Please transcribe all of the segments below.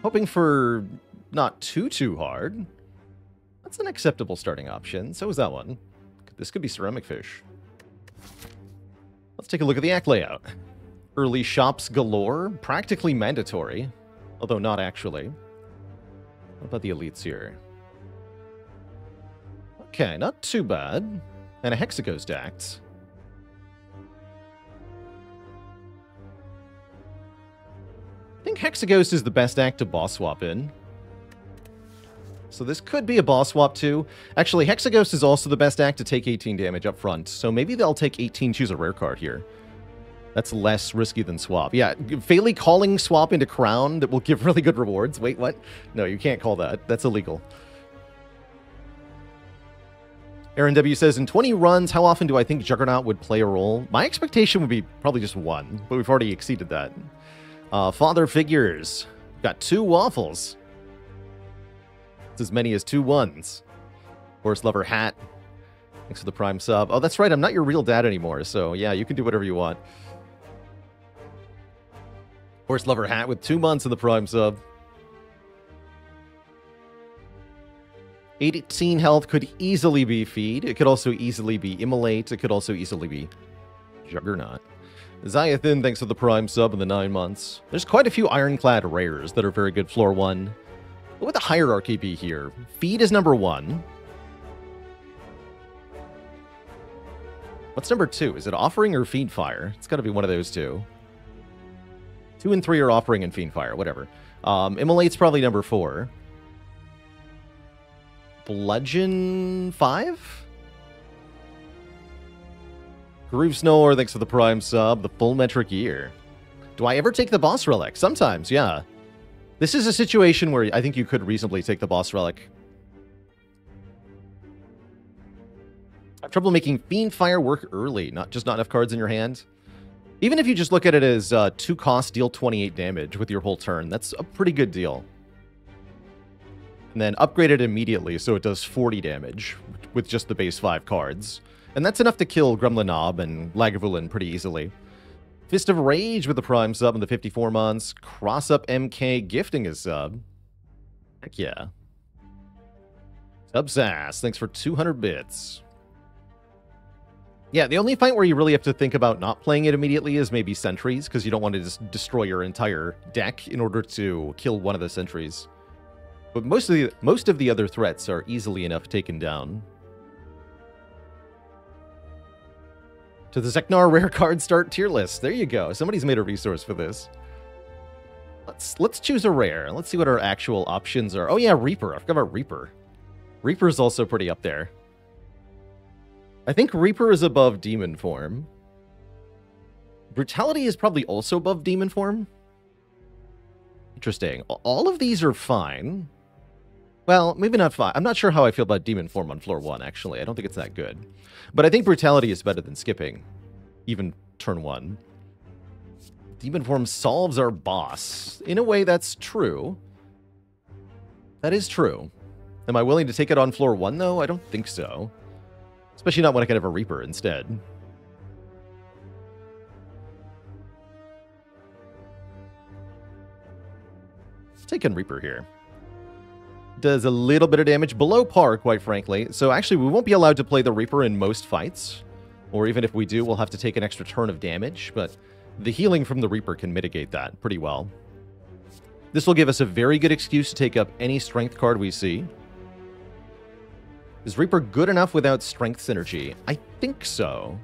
Hoping for not too hard. That's an acceptable starting option. So is that one. This could be ceramic fish. Let's take a look at the act layout. Early shops galore, practically mandatory, although not actually. What about the elites here? Okay, not too bad. And a Hexaghost act. I think Hexaghost is the best act to boss swap in. So this could be a boss swap too. Actually, Hexaghost is also the best act to take 18 damage up front. So maybe they'll take 18, choose a rare card here. That's less risky than swap. Yeah, Phaley calling swap into Crown that will give really good rewards. Wait, what? No, you can't call that. That's illegal. Aaron W says, in 20 runs, how often do I think Juggernaut would play a role? My expectation would be probably just one, but we've already exceeded that. Father figures. Got 2 waffles. It's as many as 2 ones. Horse Lover hat. Thanks for the Prime sub. Oh, that's right. I'm not your real dad anymore. So, yeah, you can do whatever you want. Horse Lover hat with 2 months in the Prime sub. 18 health could easily be Feed. It could also easily be Immolate. It could also easily be Juggernaut. Zyathin, thanks for the Prime sub in the 9 months. There's quite a few Ironclad rares that are very good floor 1. What would the hierarchy be here? Feed is number 1. What's number 2? Is it Offering or Fiend Fire? It's got to be one of those two. 2 and 3 are Offering and Fiend Fire, whatever. Immolate's probably number 4. Bludgeon 5? Groove Snore, thanks for the Prime sub. The full metric year. Do I ever take the boss relic? Sometimes, yeah. This is a situation where I think you could reasonably take the boss relic. I have trouble making Fiend Fire work early. Not enough cards in your hand. Even if you just look at it as 2 costs, deal 28 damage with your whole turn, that's a pretty good deal. And then upgrade it immediately so it does 40 damage with just the base 5 cards. And that's enough to kill Gremlin Knob and Lagavulin pretty easily. Fist of Rage with the Prime sub in the 54 months. Cross Up MK gifting his sub. Heck yeah. Subsass, thanks for 200 bits. Yeah, the only fight where you really have to think about not playing it immediately is maybe sentries, because you don't want to just destroy your entire deck in order to kill one of the sentries. But most of the other threats are easily enough taken down. To the Zeknar rare card start tier list. There you go. Somebody's made a resource for this. Let's choose a rare. Let's see what our actual options are. Oh yeah, Reaper. I forgot about Reaper. Reaper's also pretty up there. I think Reaper is above Demon Form. Brutality is probably also above Demon Form. Interesting. All of these are fine. Well, maybe not fine. I'm not sure how I feel about Demon Form on floor 1, actually. I don't think it's that good. But I think Brutality is better than skipping. Even turn 1. Demon Form solves our boss. In a way, that's true. That is true. Am I willing to take it on floor 1, though? I don't think so. Especially not when I can have a Reaper instead. Let's take in Reaper here. Does a little bit of damage below par, quite frankly. So actually, we won't be allowed to play the Reaper in most fights. Or even if we do, we'll have to take an extra turn of damage. But the healing from the Reaper can mitigate that pretty well. This will give us a very good excuse to take up any strength card we see. Is Reaper good enough without strength synergy? I think so.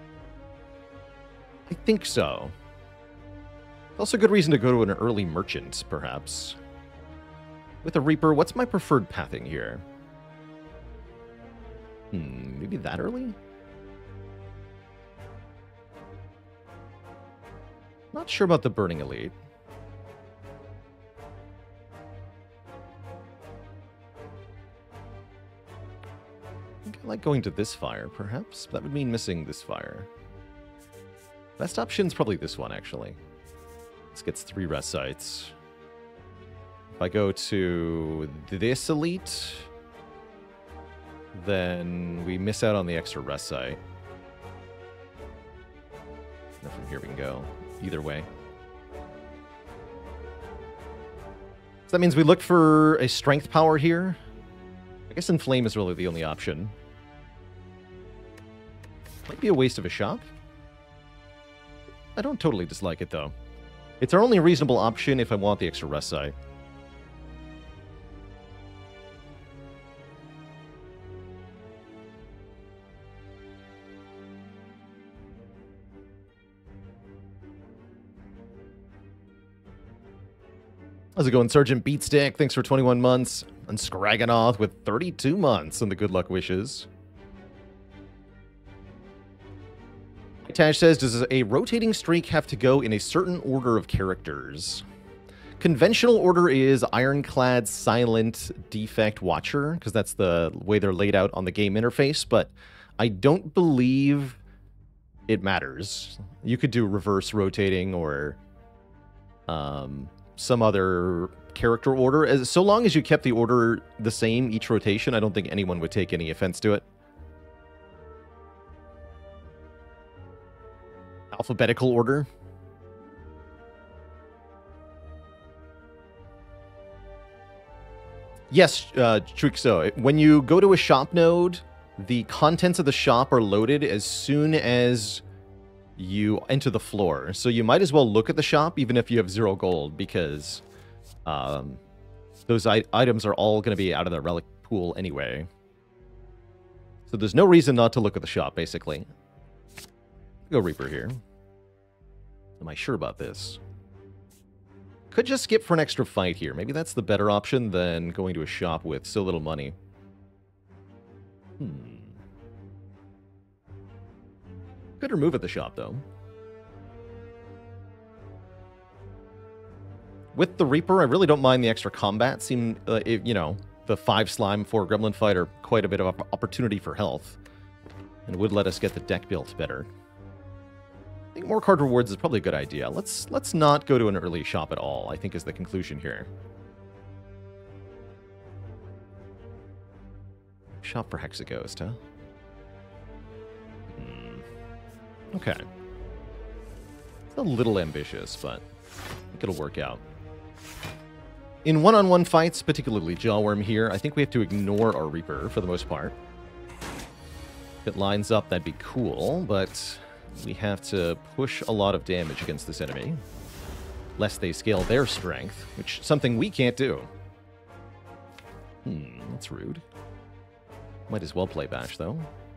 I think so. Also a good reason to go to an early merchant, perhaps. With a Reaper, what's my preferred pathing here? Maybe that early? Not sure about the Burning Elite. I think I like going to this fire, perhaps. That would mean missing this fire. Best option's probably this one, actually. This gets 3 rest sites. If I go to this elite, then we miss out on the extra rest site. And from here we can go either way. So that means we look for a strength power here. I guess Inflame is really the only option. Might be a waste of a shop. I don't totally dislike it, though. It's our only reasonable option if I want the extra rest site. How's it going, Sergeant Beatstick? Thanks for 21 months. And Scraganoth with 32 months and the good luck wishes. Tash says, does a rotating streak have to go in a certain order of characters? Conventional order is Ironclad, Silent, Defect, Watcher, because that's the way they're laid out on the game interface, but I don't believe it matters. You could do reverse rotating or some other character order. So long as you kept the order the same each rotation, I don't think anyone would take any offense to it. Alphabetical order. Yes, Truxo. When you go to a shop node, the contents of the shop are loaded as soon as you enter the floor. So you might as well look at the shop even if you have 0 gold, because those items are all going to be out of the relic pool anyway. So there's no reason not to look at the shop, basically. Go Reaper here. Am I sure about this? Could just skip for an extra fight here. Maybe that's the better option than going to a shop with so little money. Could remove at the shop, though. With the Reaper, I really don't mind the extra combat. You know, the 5 slime, 4 gremlin fight are quite a bit of opportunity for health. And would let us get the deck built better. I think more card rewards is probably a good idea. Let's not go to an early shop at all, I think is the conclusion here. Shop for Hexaghost, huh? Okay. It's a little ambitious, but I think it'll work out. In one-on-one fights, particularly Jawworm here, I think we have to ignore our Reaper for the most part. If it lines up, that'd be cool, but we have to push a lot of damage against this enemy, lest they scale their strength, which is something we can't do. That's rude. Might as well play Bash, though.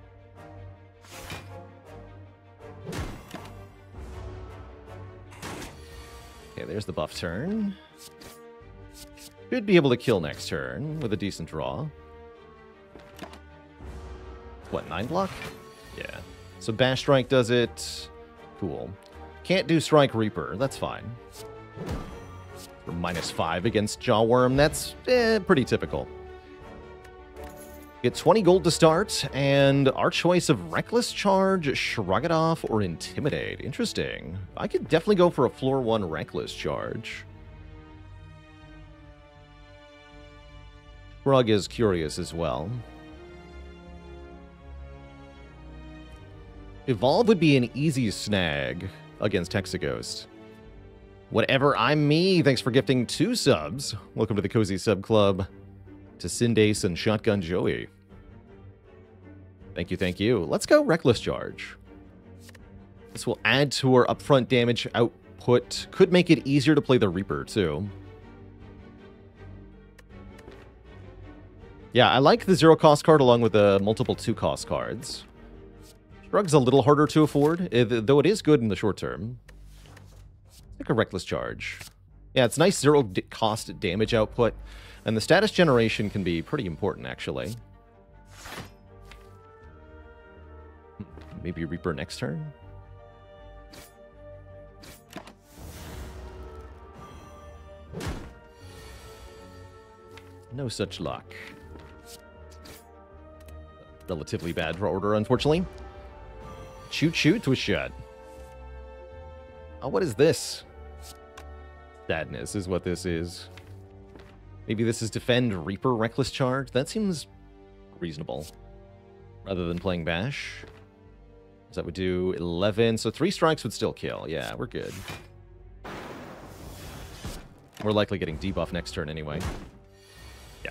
Okay, there's the buff turn. Should be able to kill next turn with a decent draw. What, 9 block? Yeah. So Bash Strike does it. Cool. Can't do Strike Reaper. That's fine. For -5 against Jawworm. That's pretty typical. Get 20 gold to start, and our choice of Reckless Charge, Shrug It Off, or Intimidate. Interesting. I could definitely go for a floor 1 Reckless Charge. Shrug is curious as well. Evolve would be an easy snag against Hexaghost. Whatever, I'm me. Thanks for gifting 2 subs. Welcome to the Cozy Sub Club. To Sindace and Shotgun Joey. Thank you, thank you. Let's go Reckless Charge. This will add to our upfront damage output. Could make it easier to play the Reaper, too. Yeah, I like the 0-cost card along with the multiple 2-cost cards. Shrug's a little harder to afford, though it is good in the short term. Like a Reckless Charge. Yeah, it's nice 0-cost damage output. And the status generation can be pretty important, actually. Maybe Reaper next turn? No such luck. Relatively bad draw order, unfortunately. Choo-choo to a shot. Oh, what is this? Sadness is what this is. Maybe this is Defend Reaper Reckless Charge? That seems reasonable. Rather than playing Bash. So that would do 11. So 3 strikes would still kill. Yeah, we're good. We're likely getting debuff next turn anyway. Yeah.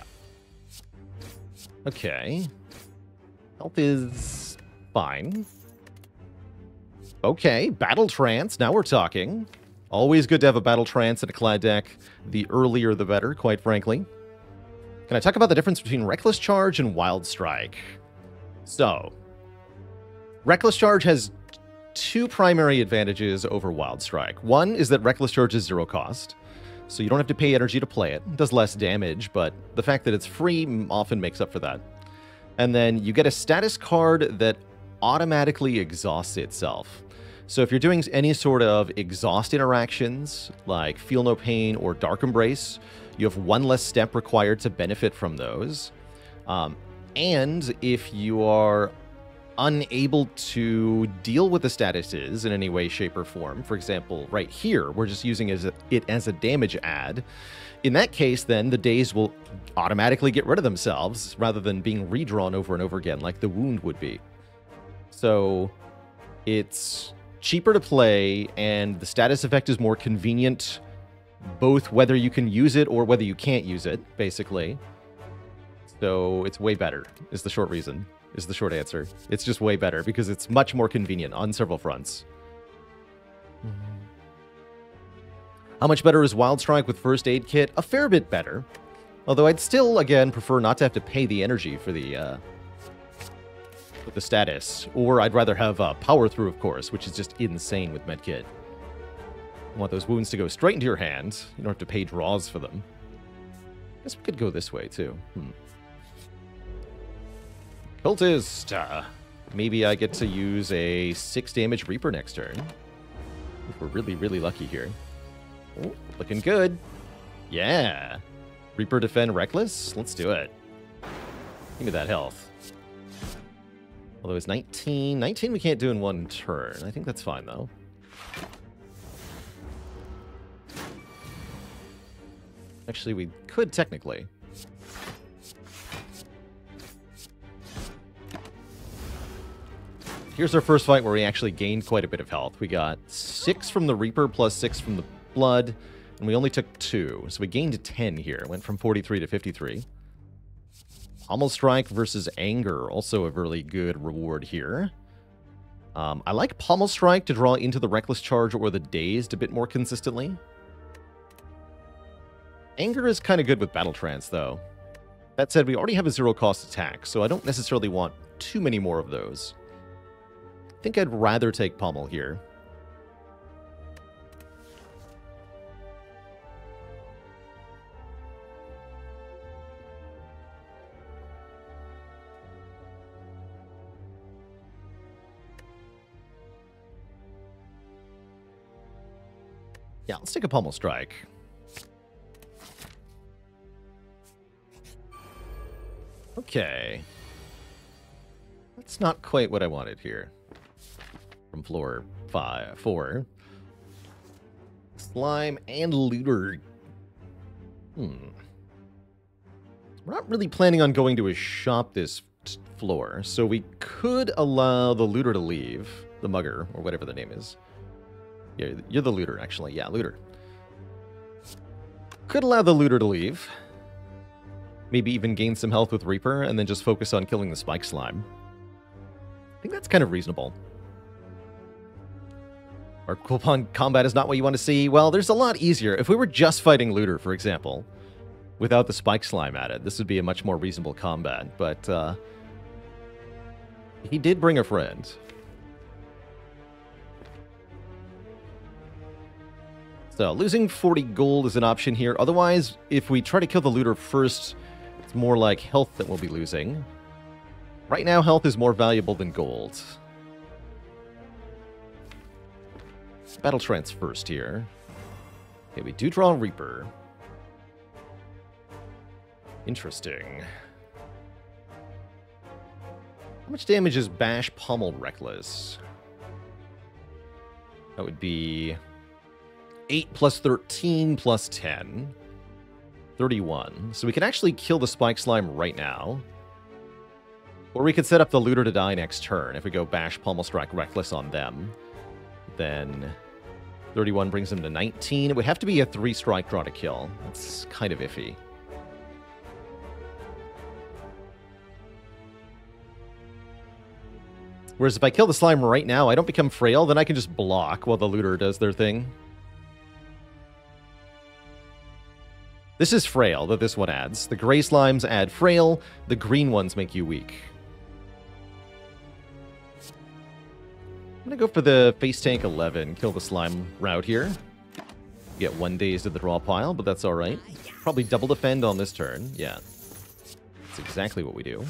Okay. Health is fine. Okay, Battle Trance. Now we're talking. Always good to have a Battle Trance in a Clad deck. The earlier the better, quite frankly. Can I talk about the difference between Reckless Charge and Wild Strike? So, Reckless Charge has two primary advantages over Wild Strike. One is that Reckless Charge is 0 cost, so you don't have to pay energy to play it. It does less damage, but the fact that it's free often makes up for that. And then you get a status card that automatically exhausts itself. So if you're doing any sort of exhaust interactions, like Feel No Pain or Dark Embrace, you have one less step required to benefit from those. And if you are unable to deal with the statuses in any way, shape, or form, for example, right here, we're just using it as a damage add. In that case, then, the days will automatically get rid of themselves rather than being redrawn over and over again like the wound would be. So it's cheaper to play, and the status effect is more convenient, both whether you can use it or whether you can't use it, basically. So it's way better, is the short answer. It's just way better because it's much more convenient on several fronts. How much better is Wild Strike with First Aid Kit? A fair bit better. Although I'd still, again, prefer not to have to pay the energy for the status. Or I'd rather have Power Through, of course, which is just insane with Medkit. I want those wounds to go straight into your hand. You don't have to pay draws for them. I guess we could go this way, too. Cultist! Maybe I get to use a 6 damage Reaper next turn. If we're really, really lucky here. Oh, looking good. Yeah. Reaper Defend Reckless? Let's do it. Give me that health. Although it's 19. 19 we can't do in one turn. I think that's fine, though. Actually, we could technically. Here's our first fight where we actually gained quite a bit of health. We got 6 from the Reaper plus 6 from the Blood, and we only took 2. So we gained 10 here. Went from 43 to 53. Pommel Strike versus Anger, also a really good reward here. I like Pommel Strike to draw into the Reckless Charge or the Dazed a bit more consistently. Anger is kind of good with Battle Trance, though. That said, we already have a 0-cost attack, so I don't necessarily want too many more of those. I think I'd rather take Pommel here. Yeah, let's take a Pommel Strike. Okay. That's not quite what I wanted here. From floor 4. Slime and Looter. We're not really planning on going to a shop this floor, so we could allow the Looter to leave. The Mugger, or whatever the name is. Yeah, you're the Looter, actually. Yeah, Looter. Could allow the Looter to leave. Maybe even gain some health with Reaper, and then just focus on killing the Spike Slime. I think that's kind of reasonable. Our coupon combat is not what you want to see. Well, there's a lot easier. If we were just fighting Looter, for example, without the Spike Slime added, this would be a much more reasonable combat. But he did bring a friend. So, losing 40 gold is an option here. Otherwise, if we try to kill the Looter first, it's more like health that we'll be losing. Right now, health is more valuable than gold. Battle Trance first here. Okay, we do draw a Reaper. Interesting. How much damage is Bash Pommel Reckless? That would be 8 plus 13 plus 10. 31. So we can actually kill the Spike Slime right now. Or we could set up the Looter to die next turn. If we go Bash Pommel Strike Reckless on them, then 31 brings him to 19. It would have to be a 3-strike draw to kill. That's kind of iffy. Whereas if I kill the slime right now, I don't become frail, then I can just block while the looter does their thing. This is frail that this one adds. The gray slimes add frail, the green ones make you weak. I'm going to go for the face tank 11, kill the slime route here. Get 1 days to the draw pile, but that's alright. Probably double defend on this turn, yeah. That's exactly what we do.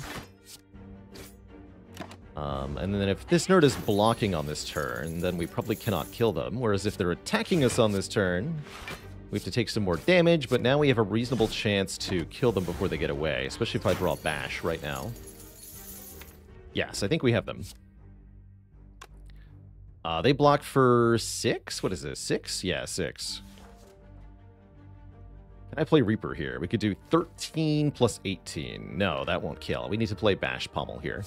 And then if this nerd is blocking on this turn, then we probably cannot kill them. Whereas if they're attacking us on this turn, we have to take some more damage, but now we have a reasonable chance to kill them before they get away, especially if I draw Bash right now. Yes, I think we have them. They block for 6? What is this, 6? Yeah, 6. Can I play Reaper here? We could do 13 plus 18. No, that won't kill. We need to play Bash Pommel here.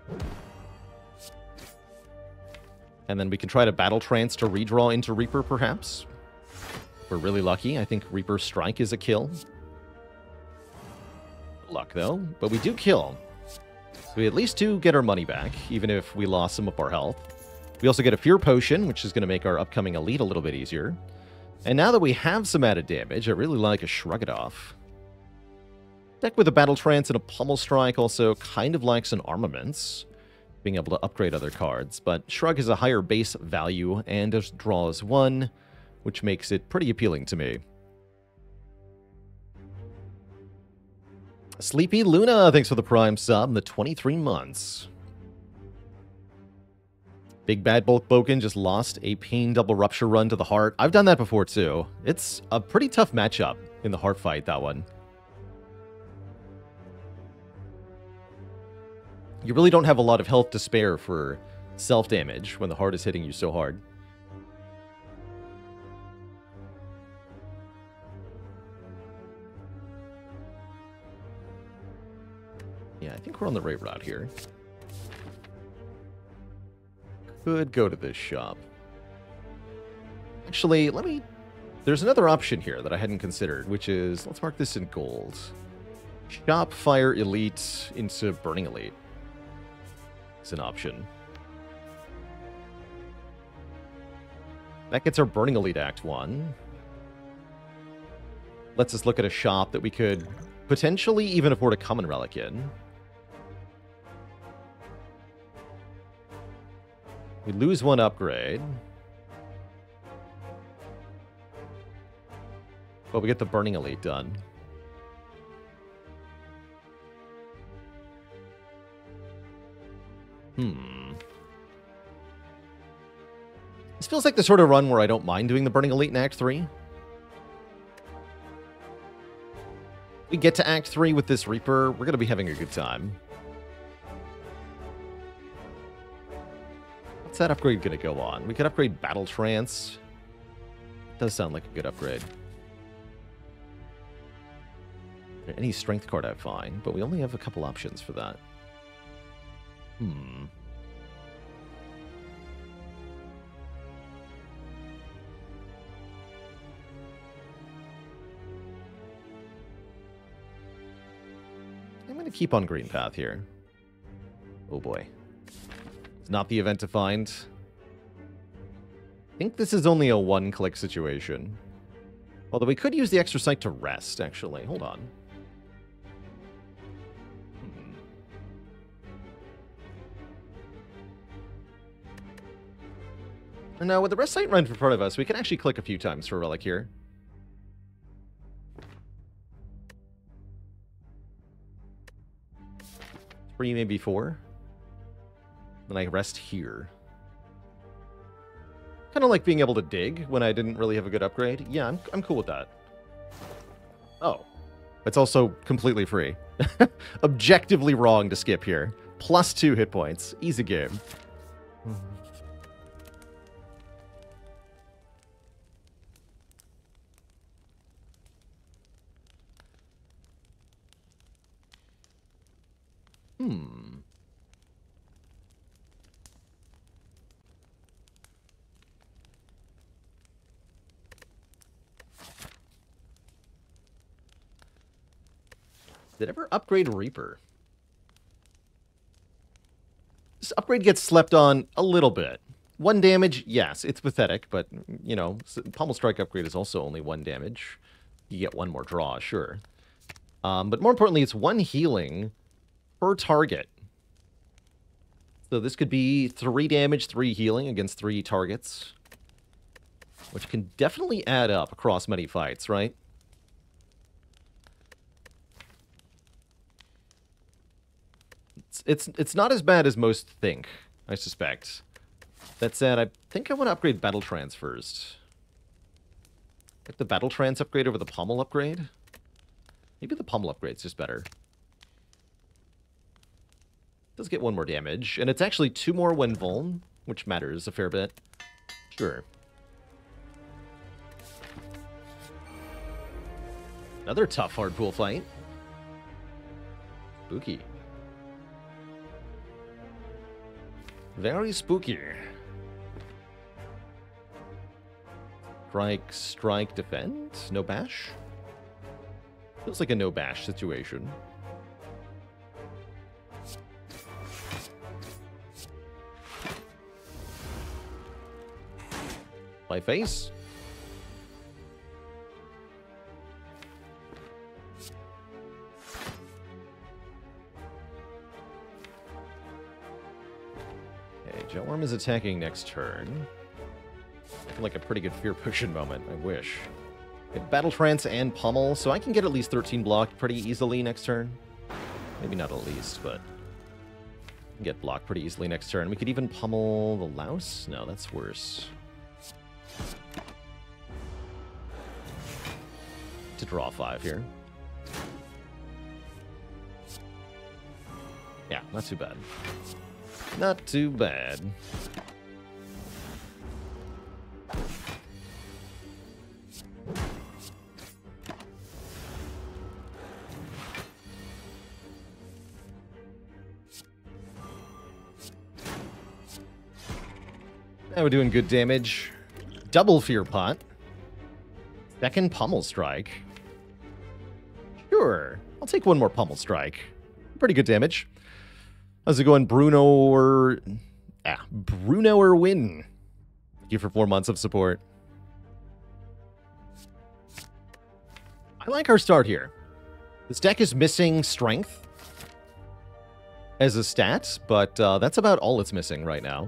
And then we can try to Battle Trance to redraw into Reaper, perhaps. If we're really lucky. I think Reaper Strike is a kill. Luck, though. But we do kill. So we at least do get our money back, even if we lost some of our health. We also get a Fear Potion, which is going to make our upcoming Elite a little bit easier. And now that we have some added damage, I really like a Shrug It Off. Deck with a Battle Trance and a Pummel Strike also kind of likes an Armaments, being able to upgrade other cards, but Shrug has a higher base value and just draws 1, which makes it pretty appealing to me. Sleepy Luna, thanks for the Prime sub and the 23 months. Big Bad Bulk Boken just lost a Pain Double Rupture run to the Heart. I've done that before too. It's a pretty tough matchup in the Heart fight, that one. You really don't have a lot of health to spare for self-damage when the Heart is hitting you so hard. Yeah, I think we're on the right route here. Could go to this shop. Actually, let me... There's another option here that I hadn't considered, which is... Let's mark this in gold. Shop Fire Elite into Burning Elite. It's an option. That gets our Burning Elite Act 1. Lets us look at a shop that we could potentially even afford a Common Relic in. We lose 1 upgrade. But we get the Burning Elite done. This feels like the sort of run where I don't mind doing the Burning Elite in Act 3. We get to Act 3 with this Reaper, we're going to be having a good time. What's that upgrade going to go on? We could upgrade Battle Trance. Does sound like a good upgrade. Any strength card I find, but we only have a couple options for that. I'm going to keep on Green Path here. Oh boy. It's not the event to find. I think this is only a 1-click situation. Although we could use the extra sight to rest, actually. Hold on. And now with the rest sight right in front of us, we can actually click a few times for a relic here. 3, maybe 4. Then I rest here. Kind of like being able to dig when I didn't really have a good upgrade. Yeah, I'm cool with that. Oh. It's also completely free. Objectively wrong to skip here. +2 hit points. Easy game. Did it ever upgrade Reaper? This upgrade gets slept on a little bit. 1 damage, yes, it's pathetic, but, you know, Pommel Strike upgrade is also only 1 damage. You get 1 more draw, sure. But more importantly, it's 1 healing per target. So this could be 3 damage, 3 healing against 3 targets. Which can definitely add up across many fights, right? It's not as bad as most think, I suspect. That said, I think I want to upgrade Battle Trance first. Like the Battle Trance upgrade over the Pommel upgrade? Maybe the Pommel upgrade's just better. Does get 1 more damage, and it's actually 2 more when vuln, which matters a fair bit. Sure. Another tough hard pool fight. Spooky. Very spooky. Strike, strike, defend? No bash? Feels like a no bash situation. Play face. Okay, Jelworm is attacking next turn. I feel like a pretty good fear potion moment, I wish. Battle Trance and Pommel, so I can get at least 13 blocked pretty easily next turn. Maybe not at least, but get blocked pretty easily next turn. We could even Pommel the Louse? No, that's worse. To draw 5 here. Yeah, not too bad. Not too bad. Now we're doing good damage. Double Fear Pot. Second Pommel Strike. Sure. I'll take 1 more Pommel Strike. Pretty good damage. How's it going, Bruno or... Bruno or Win? Thank you for 4 months of support. I like our start here. This deck is missing Strength as a stat, but that's about all it's missing right now.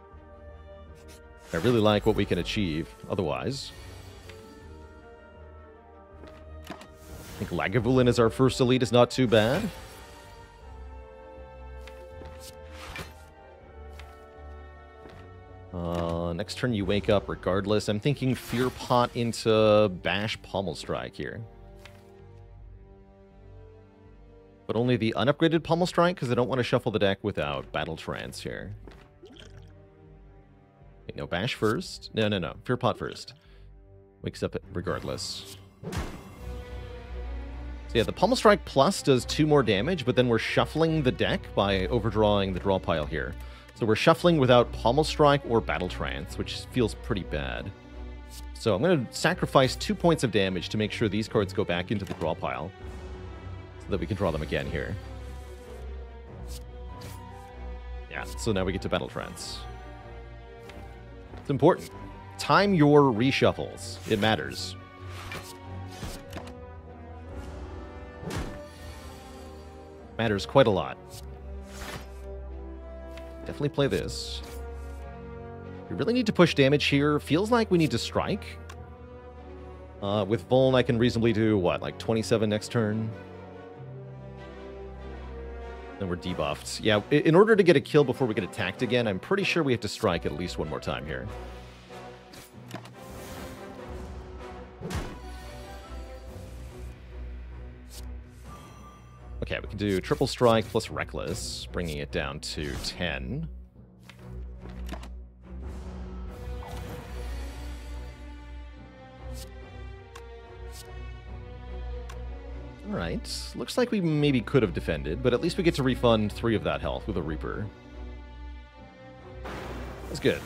I really like what we can achieve otherwise. I think Lagavulin as our first elite is not too bad. Next turn you wake up regardless. I'm thinking Fear Pot into Bash Pommel Strike here. But only the unupgraded Pommel Strike, because I don't want to shuffle the deck without Battle Trance here. Wait, no, Bash first? No. Fear Pot first. Wakes up regardless. So yeah, the Pommel Strike Plus does 2 more damage, but then we're shuffling the deck by overdrawing the draw pile here. So we're shuffling without Pommel Strike or Battle Trance, which feels pretty bad. So I'm going to sacrifice 2 points of damage to make sure these cards go back into the draw pile, so that we can draw them again here. Yeah, so now we get to Battle Trance. It's important. Time your reshuffles. It matters. Matters quite a lot. Definitely play this. We really need to push damage here. Feels like we need to strike. With Vuln, I can reasonably do, what, like 27 next turn? Then we're debuffed. Yeah, in order to get a kill before we get attacked again, I'm pretty sure we have to strike at least 1 more time here. Okay, we can do triple strike plus reckless, bringing it down to 10. Alright, looks like we maybe could have defended, but at least we get to refund 3 of that health with a Reaper. That's good.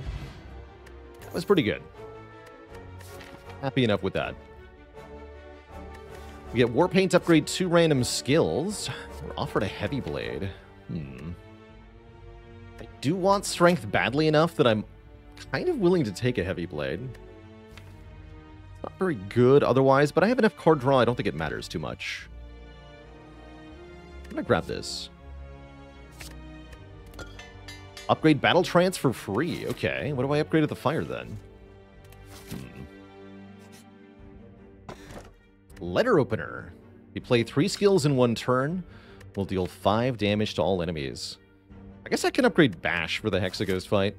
That was pretty good. Happy enough with that. We get War Paint, upgrade 2 random skills. We're offered a Heavy Blade. I do want Strength badly enough that I'm kind of willing to take a Heavy Blade. Not very good otherwise, but I have enough card draw, I don't think it matters too much. I'm gonna grab this. Upgrade Battle Trance for free. Okay, what do I upgrade at the fire then? Letter Opener. You play 3 skills in 1 turn. Will deal 5 damage to all enemies. I guess I can upgrade Bash for the Hexaghost fight.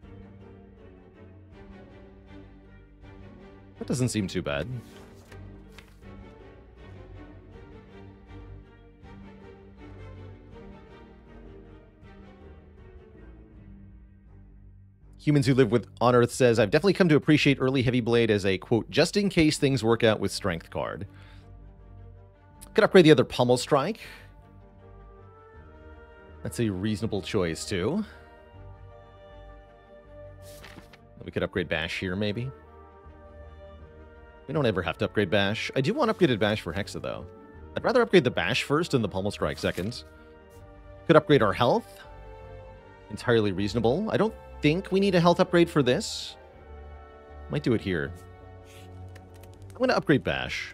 That doesn't seem too bad. Humans Who Live on Earth says, I've definitely come to appreciate early Heavy Blade as a, quote, just in case things work out with Strength card. Could upgrade the other Pummel Strike. That's a reasonable choice, too. We could upgrade Bash here, maybe. We don't ever have to upgrade Bash. I do want upgraded Bash for Hexa, though. I'd rather upgrade the Bash first and the Pummel Strike second. Could upgrade our health. Entirely reasonable. I don't think we need a health upgrade for this. Might do it here. I'm going to upgrade Bash.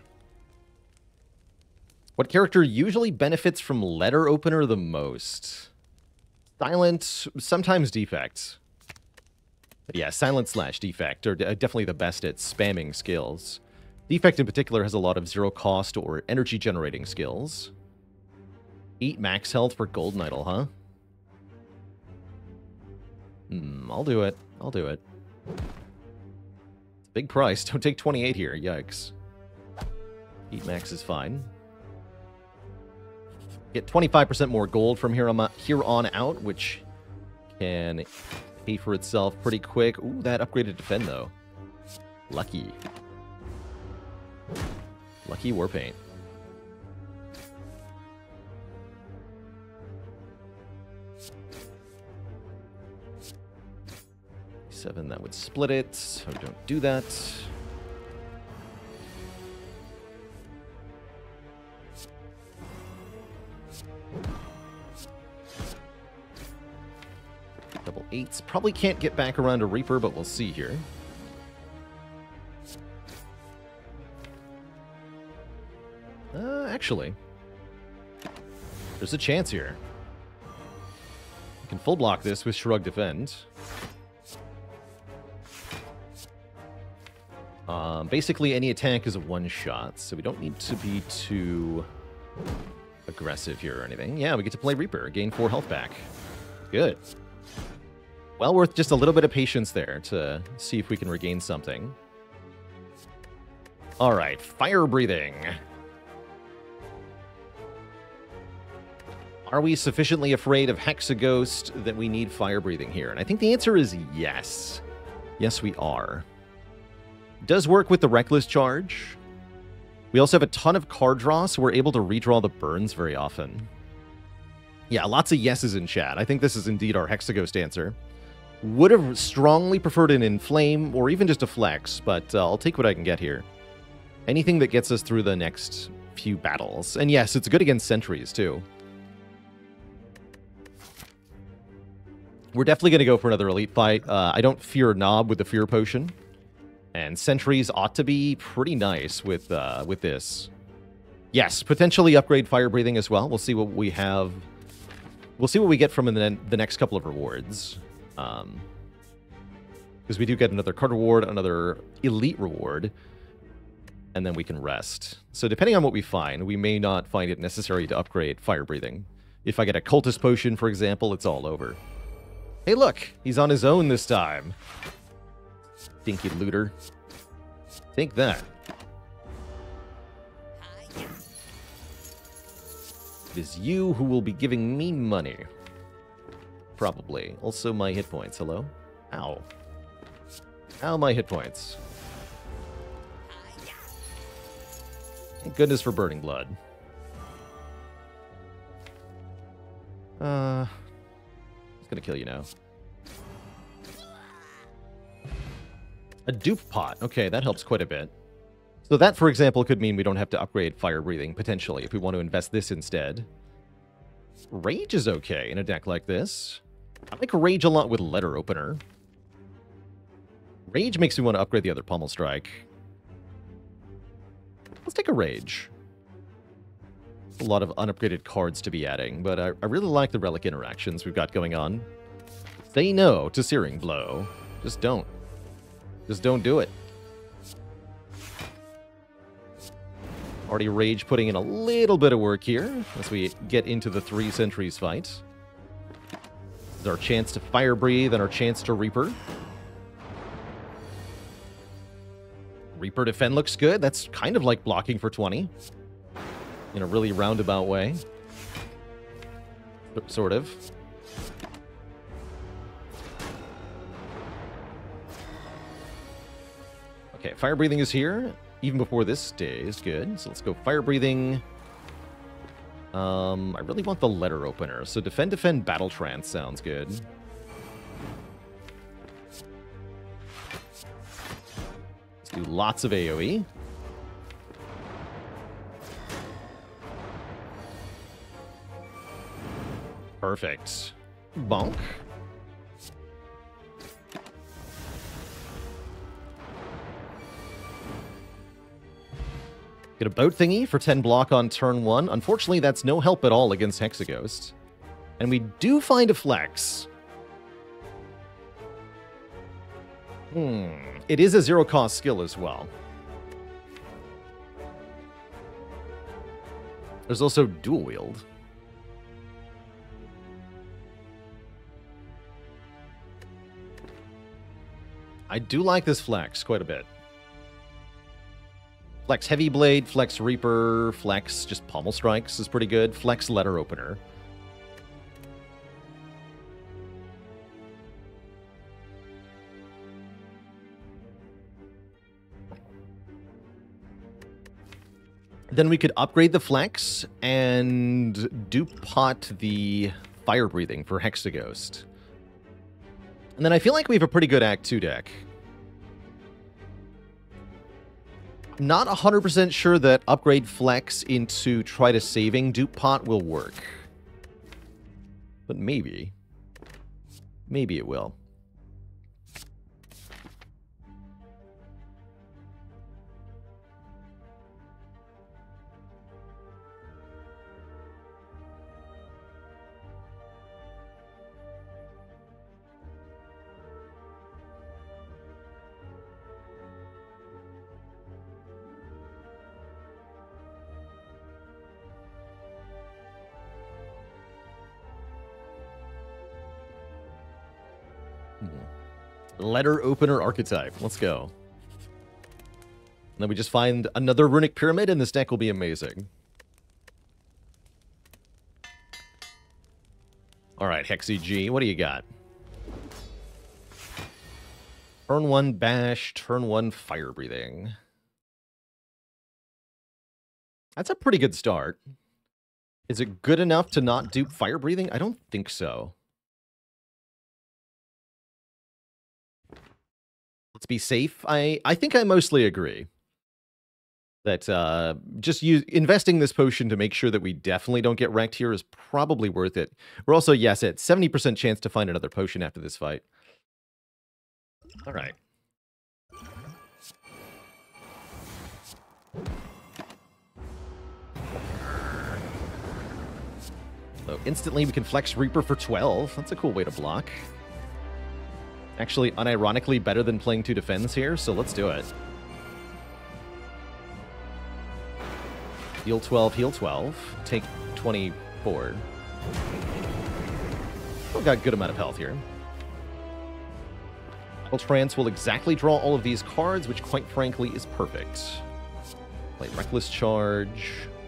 What character usually benefits from Letter Opener the most? Silent, sometimes Defect. But yeah, Silent / Defect are definitely the best at spamming skills. Defect in particular has a lot of 0 cost or energy generating skills. 8 max health for Golden Idol, huh? I'll do it. I'll do it. It's a big price. Don't take 28 here. Yikes. 8 max is fine. Get 25% more gold from here on out, which can pay for itself pretty quick. Ooh, that upgraded Defend, though. Lucky. Lucky Warpaint. That would split it, so don't do that. Double 8s. Probably can't get back around a Reaper, but we'll see here. Actually, there's a chance here. We can full block this with Shrug Defend. Basically, any attack is a one-shot, so we don't need to be too aggressive here or anything. Yeah, we get to play Reaper, gain 4 health back. Good. Well worth just a little bit of patience there to see if we can regain something. All right, Fire Breathing. Are we sufficiently afraid of Hexaghost that we need Fire Breathing here? And I think the answer is yes. Yes, we are. Does work with the Reckless Charge. We also have a ton of card draw, so we're able to redraw the burns very often. Yeah, lots of yeses in chat. I think this is indeed our Hexaghost answer. Would have strongly preferred an Inflame or even just a Flex, but I'll take what I can get here. Anything that gets us through the next few battles. And yes, it's good against sentries, too. We're definitely going to go for another elite fight. I don't fear a Knob with the Fear Potion. And sentries ought to be pretty nice with this. Yes, potentially upgrade Fire Breathing as well. We'll see what we have. We'll see what we get from the next couple of rewards. Because we do get another card reward, another elite reward, and then we can rest. So depending on what we find, we may not find it necessary to upgrade Fire Breathing. If I get a Cultist Potion, for example, it's all over. Hey, look! He's on his own this time. Stinky looter. Take that. It is you who will be giving me money. Probably. Also my hit points. Hello? Ow. Ow, my hit points. Thank goodness for Burning Blood. It's gonna kill you now. A dupe pot. Okay, that helps quite a bit. So that, for example, could mean we don't have to upgrade fire breathing, potentially, if we want to invest this instead. Rage is okay in a deck like this. I like Rage a lot with Letter Opener. Rage makes me want to upgrade the other Pommel Strike. Let's take a Rage. A lot of unupgraded cards to be adding, but I really like the relic interactions we've got going on. Say no to Searing Blow. Just don't. Just don't do it. Already Rage putting in a little bit of work here as we get into the 3 Centuries fight. This is our chance to Fire Breathe and our chance to Reaper. Reaper Defend looks good. That's kind of like blocking for 20. In a really roundabout way. Sort of. Okay, Fire Breathing is here. Even before this stays good. So let's go Fire Breathing. I really want the Letter Opener. So Defend, Battle Trance sounds good. Let's do lots of AoE. Perfect. Bonk. Get a boat thingy for 10 block on turn 1. Unfortunately, that's no help at all against Hexaghost. And we do find a flex. It is a zero-cost skill as well. There's also dual wield. I do like this flex quite a bit. Flex Heavy Blade, Flex Reaper, Flex just Pommel Strikes is pretty good. Flex Letter Opener. Then we could upgrade the Flex and dupe-pot the Fire Breathing for Hexaghost. And then I feel like we have a pretty good Act 2 deck. Not 100% sure that upgrade Flex into try to saving dupe pot will work. But maybe. Maybe it will. Letter Opener Archetype. Let's go. And then we just find another Runic Pyramid, and this deck will be amazing. Alright, Hexy G, what do you got? Turn 1 Bash, turn 1 Fire Breathing. That's a pretty good start. Is it good enough to not dupe Fire Breathing? I don't think so. Let's be safe. I think I mostly agree. That just investing this potion to make sure that we definitely don't get wrecked here is probably worth it. We're also, yes, at 70% chance to find another potion after this fight. All right. So instantly we can flex Reaper for 12. That's a cool way to block. Actually, unironically better than playing 2 defends here, so let's do it. Heal 12, heal 12. Take 24. Still got a good amount of health here. Battle Trance will exactly draw all of these cards, which quite frankly is perfect. Play Reckless Charge.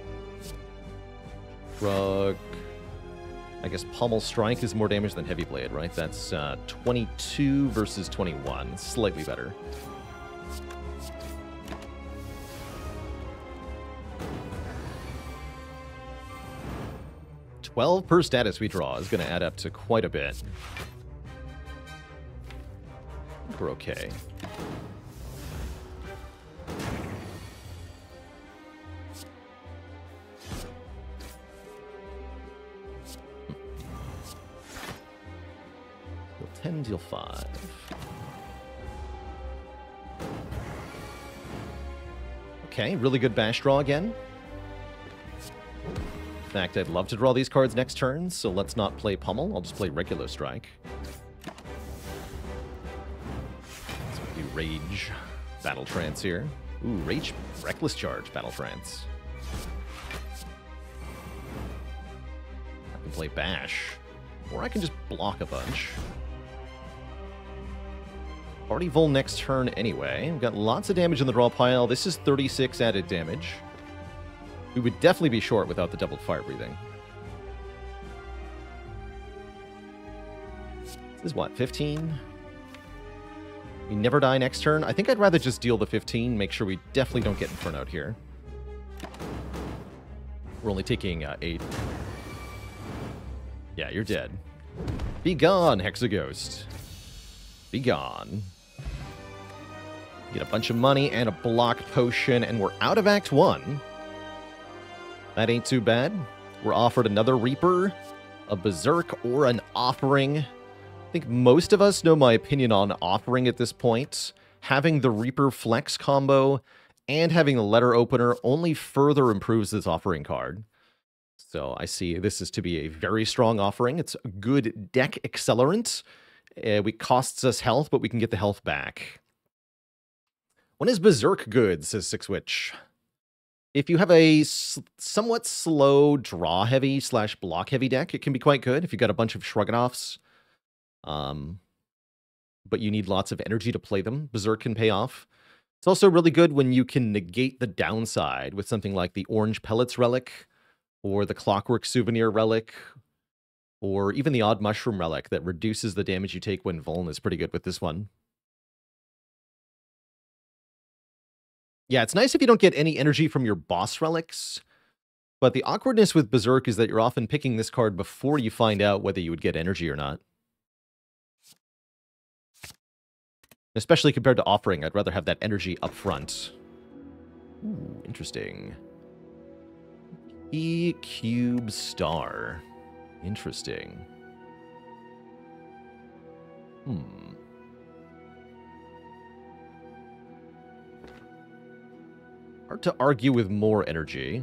Shrug. I guess Pommel Strike is more damage than Heavy Blade, right? That's 22 versus 21. Slightly better. $12 per status we draw is going to add up to quite a bit. We're okay. 10, deal 5. Okay, really good bash draw again. In fact, I'd love to draw these cards next turn, so let's not play Pummel. I'll just play regular strike. This would be Rage Battle Trance here. Ooh, Rage Reckless Charge Battle Trance. I can play Bash, or I can just block a bunch. Already Vol next turn anyway. We've got lots of damage in the draw pile. This is 36 added damage. We would definitely be short without the doubled fire breathing. This is what, 15? We never die next turn. I think I'd rather just deal the 15, make sure we definitely don't get Inferno'd here. We're only taking 8. Yeah, you're dead. Be gone, Hexaghost. Be gone. Get a bunch of money and a block potion, and we're out of Act 1. That ain't too bad. We're offered another Reaper, a Berserk, or an Offering. I think most of us know my opinion on Offering at this point. Having the Reaper Flex combo and having the Letter Opener only further improves this Offering card. So I see this is to be a very strong Offering. It's a good deck accelerant. It costs us health, but we can get the health back. When is Berserk good, says Sixwitch? If you have a somewhat slow draw-heavy / block-heavy deck, it can be quite good. If you've got a bunch of Shruganoffs, but you need lots of energy to play them, Berserk can pay off. It's also really good when you can negate the downside with something like the Orange Pellets Relic, or the Clockwork Souvenir Relic, or even the Odd Mushroom Relic that reduces the damage you take when Vuln is pretty good with this one. Yeah, it's nice if you don't get any energy from your boss relics, but the awkwardness with Berserk is that you're often picking this card before you find out whether you would get energy or not. Especially compared to Offering, I'd rather have that energy up front. Ooh, interesting. E-Cube Star. Interesting. Hard to argue with more energy.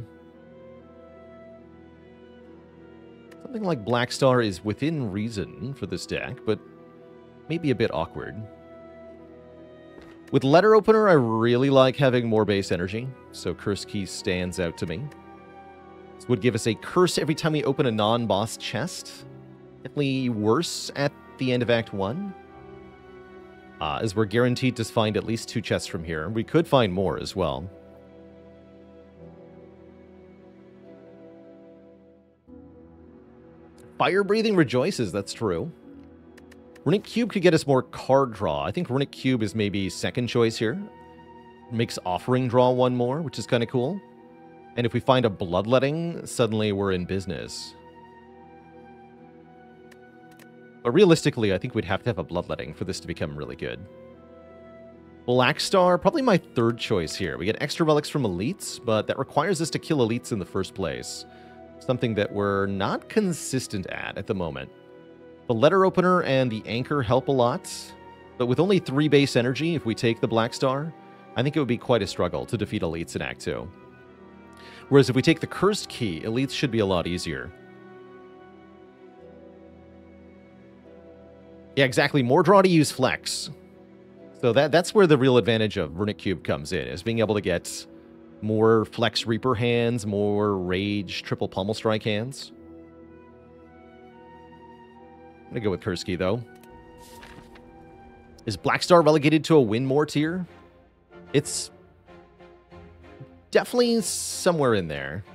Something like Black Star is within reason for this deck, but maybe a bit awkward. With Letter Opener, I really like having more base energy, so Curse Key stands out to me. This would give us a curse every time we open a non-boss chest. Definitely worse at the end of Act 1. As we're guaranteed to find at least 2 chests from here. We could find more as well. Fire Breathing Rejoices, that's true. Runic Cube could get us more card draw. I think Runic Cube is maybe second choice here. Makes Offering draw 1 more, which is kind of cool. And if we find a Bloodletting, suddenly we're in business. But realistically, I think we'd have to have a Bloodletting for this to become really good. Black Star, probably my third choice here. We get extra relics from elites, but that requires us to kill elites in the first place. Something that we're not consistent at the moment. The Letter Opener and the Anchor help a lot, but with only 3 base energy, if we take the Black Star, I think it would be quite a struggle to defeat elites in Act 2. Whereas if we take the Cursed Key, elites should be a lot easier. Yeah, exactly. More draw to use Flex. So that's where the real advantage of Runic Cube comes in, is being able to get more Flex Reaper hands, more Rage Triple Pummel Strike hands. I'm going to go with Kursky, though. Is Black Star relegated to a win more tier? It's definitely somewhere in there.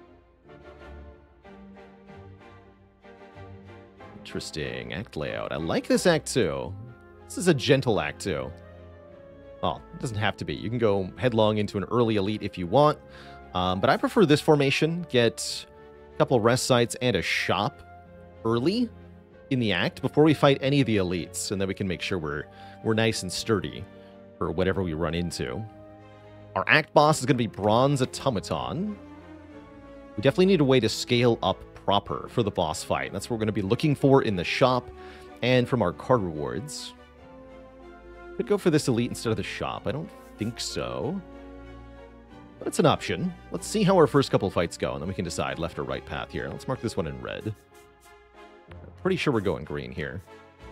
Interesting. Act layout. I like this Act 2. This is a gentle Act 2. Well, it doesn't have to be. You can go headlong into an early elite if you want. But I prefer this formation. Get a couple rest sites and a shop early in the act before we fight any of the elites. And then we can make sure we're nice and sturdy for whatever we run into. Our act boss is going to be Bronze Automaton. We definitely need a way to scale up proper for the boss fight. That's what we're going to be looking for in the shop. And from our card rewards, could go for this elite instead of the shop. I don't think so. But it's an option. Let's see how our first couple fights go, and then we can decide left or right path here. Let's mark this one in red. Pretty sure we're going green here.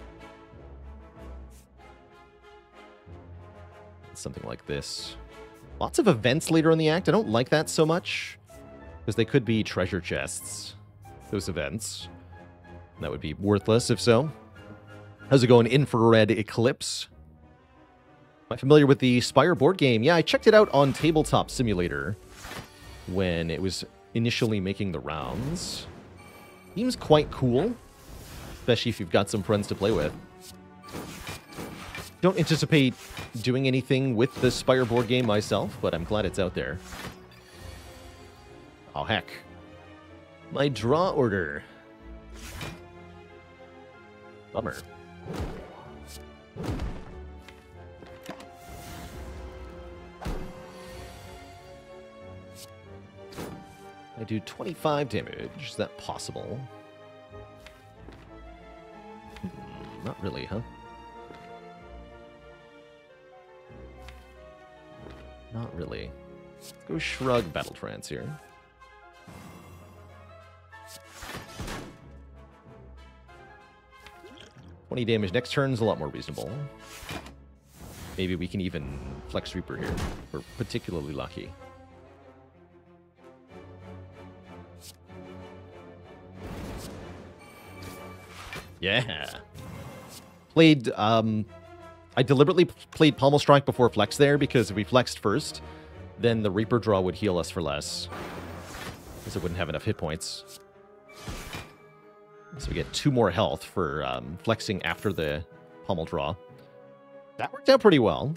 Something like this. Lots of events later in the act. I don't like that so much, because they could be treasure chests, those events. That would be worthless if so. How's it going, Infrared Eclipse? Am I familiar with the Spire board game? Yeah, I checked it out on Tabletop Simulator when it was initially making the rounds. Seems quite cool, especially if you've got some friends to play with. Don't anticipate doing anything with the Spire board game myself, but I'm glad it's out there. Oh, heck. My draw order. Bummer. I do 25 damage. Is that possible? Not really, huh? Not really. Let's go Shrug Battle Trance here. $20 damage next turn is a lot more reasonable. Maybe we can even Flex Reaper here. We're particularly lucky. Yeah. Played, I deliberately played Pommel Strike before Flex there, because if we flexed first, then the Reaper draw would heal us for less, because it wouldn't have enough hit points. So we get 2 more health for flexing after the Pommel draw. That worked out pretty well.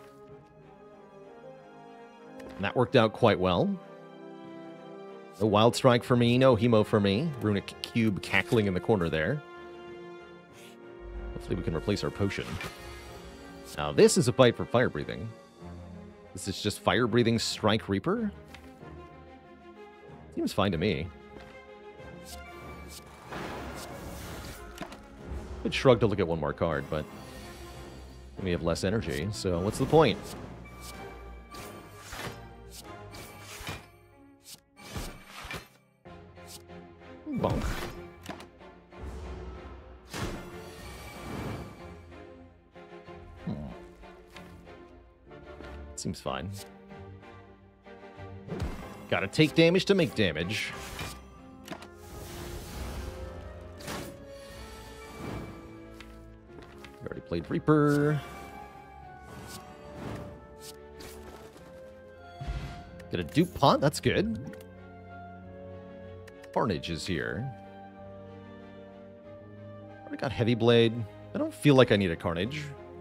And that worked out quite well. No Wild Strike for me, no Hemo for me. Runic Cube cackling in the corner there. Hopefully we can replace our potion. Now this is a fight for Fire Breathing. This is just Fire Breathing Strike Reaper? Seems fine to me. Could shrug to look at one more card, but we have less energy, so what's the point? Bonk. Seems fine. Gotta take damage to make damage. Already played Reaper. Get a dupe pot, that's good. Carnage is here. Already got Heavy Blade. I don't feel like I need a Carnage.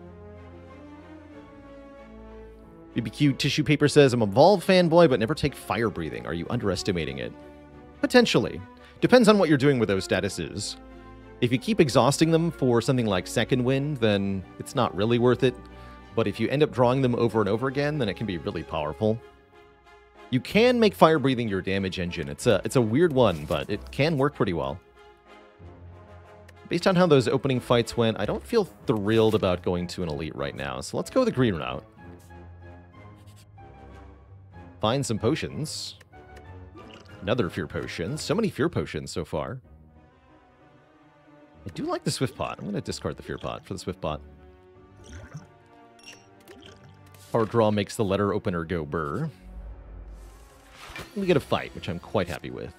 BBQ Tissue Paper says, I'm a Evolve fanboy, but never take Fire Breathing. Are you underestimating it? Potentially. Depends on what you're doing with those statuses. If you keep exhausting them for something like Second Wind, then it's not really worth it. But if you end up drawing them over and over again, then it can be really powerful. You can make Fire Breathing your damage engine. It's a weird one, but it can work pretty well. Based on how those opening fights went, I don't feel thrilled about going to an Elite right now. So let's go the green route. Find some potions. Another Fear Potion. So many Fear Potions so far. I do like the Swift Pot. I'm going to discard the Fear Pot for the Swift Pot. Power Draw makes the letter opener go burr. We get a fight, which I'm quite happy with.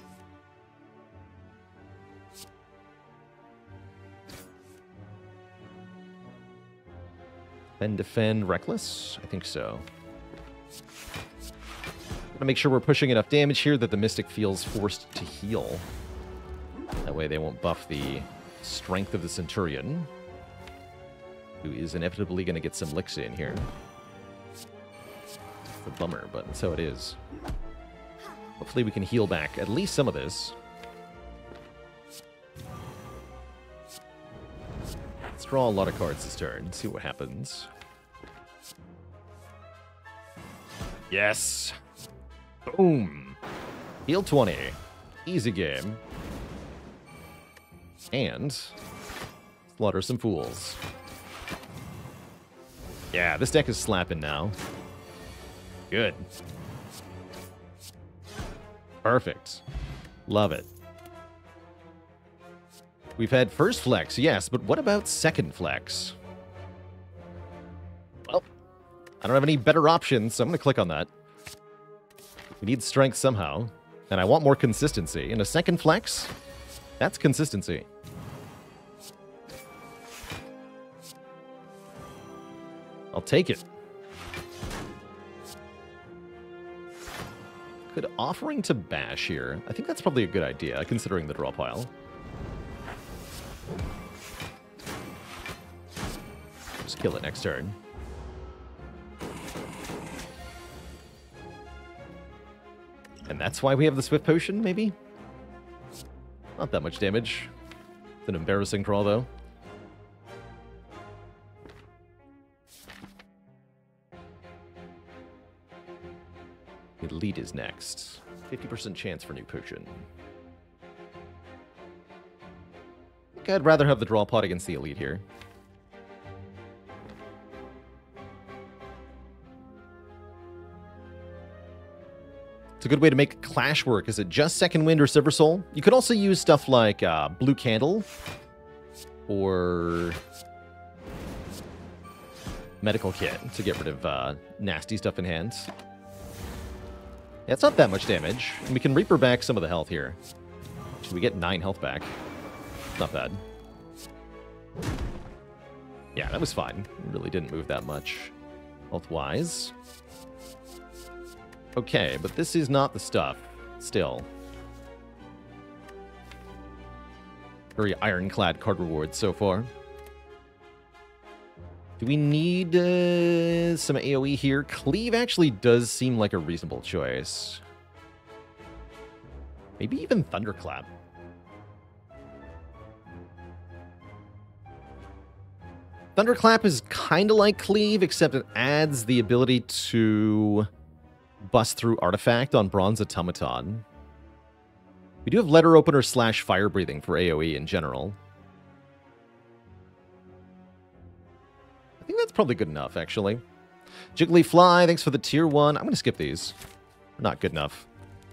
Defend Reckless? I think so. Gotta make sure we're pushing enough damage here that the Mystic feels forced to heal. That way they won't buff the strength of the Centurion, who is inevitably going to get some licks in here. It's a bummer, but that's how it is. Hopefully we can heal back at least some of this. Let's draw a lot of cards this turn, see what happens. Yes! Boom! Heal 20. Easy game. And Slaughter some fools. Yeah, this deck is slapping now. Good. Perfect. Love it. We've had first flex, yes, but what about second flex? Well, I don't have any better options, so I'm going to click on that. We need strength somehow, and I want more consistency. And a second flex, that's consistency. I'll take it. Could offering to bash here. I think that's probably a good idea, considering the draw pile. Just kill it next turn. And that's why we have the Swift Potion, maybe? Not that much damage. It's an embarrassing draw, though. Elite is next. 50% chance for new potion. I think I'd rather have the draw pot against the Elite here. It's a good way to make Clash work. Is it just Second Wind or Silver Soul? You could also use stuff like Blue Candle or Medical Kit to get rid of nasty stuff in hand. Yeah, it's not that much damage. And we can Reaper back some of the health here. So we get 9 health back. Not bad. Yeah, that was fine. Really didn't move that much health-wise. Okay, but this is not the stuff. Still. Very ironclad card reward so far. Do we need some AoE here? Cleave actually does seem like a reasonable choice. Maybe even Thunderclap. Thunderclap is kind of like Cleave, except it adds the ability to bust through Artifact on Bronze Automaton. We do have Letter Opener / Fire Breathing for AoE in general. I think that's probably good enough, actually. Jiggly Fly, thanks for the tier 1. I'm going to skip these. Not good enough.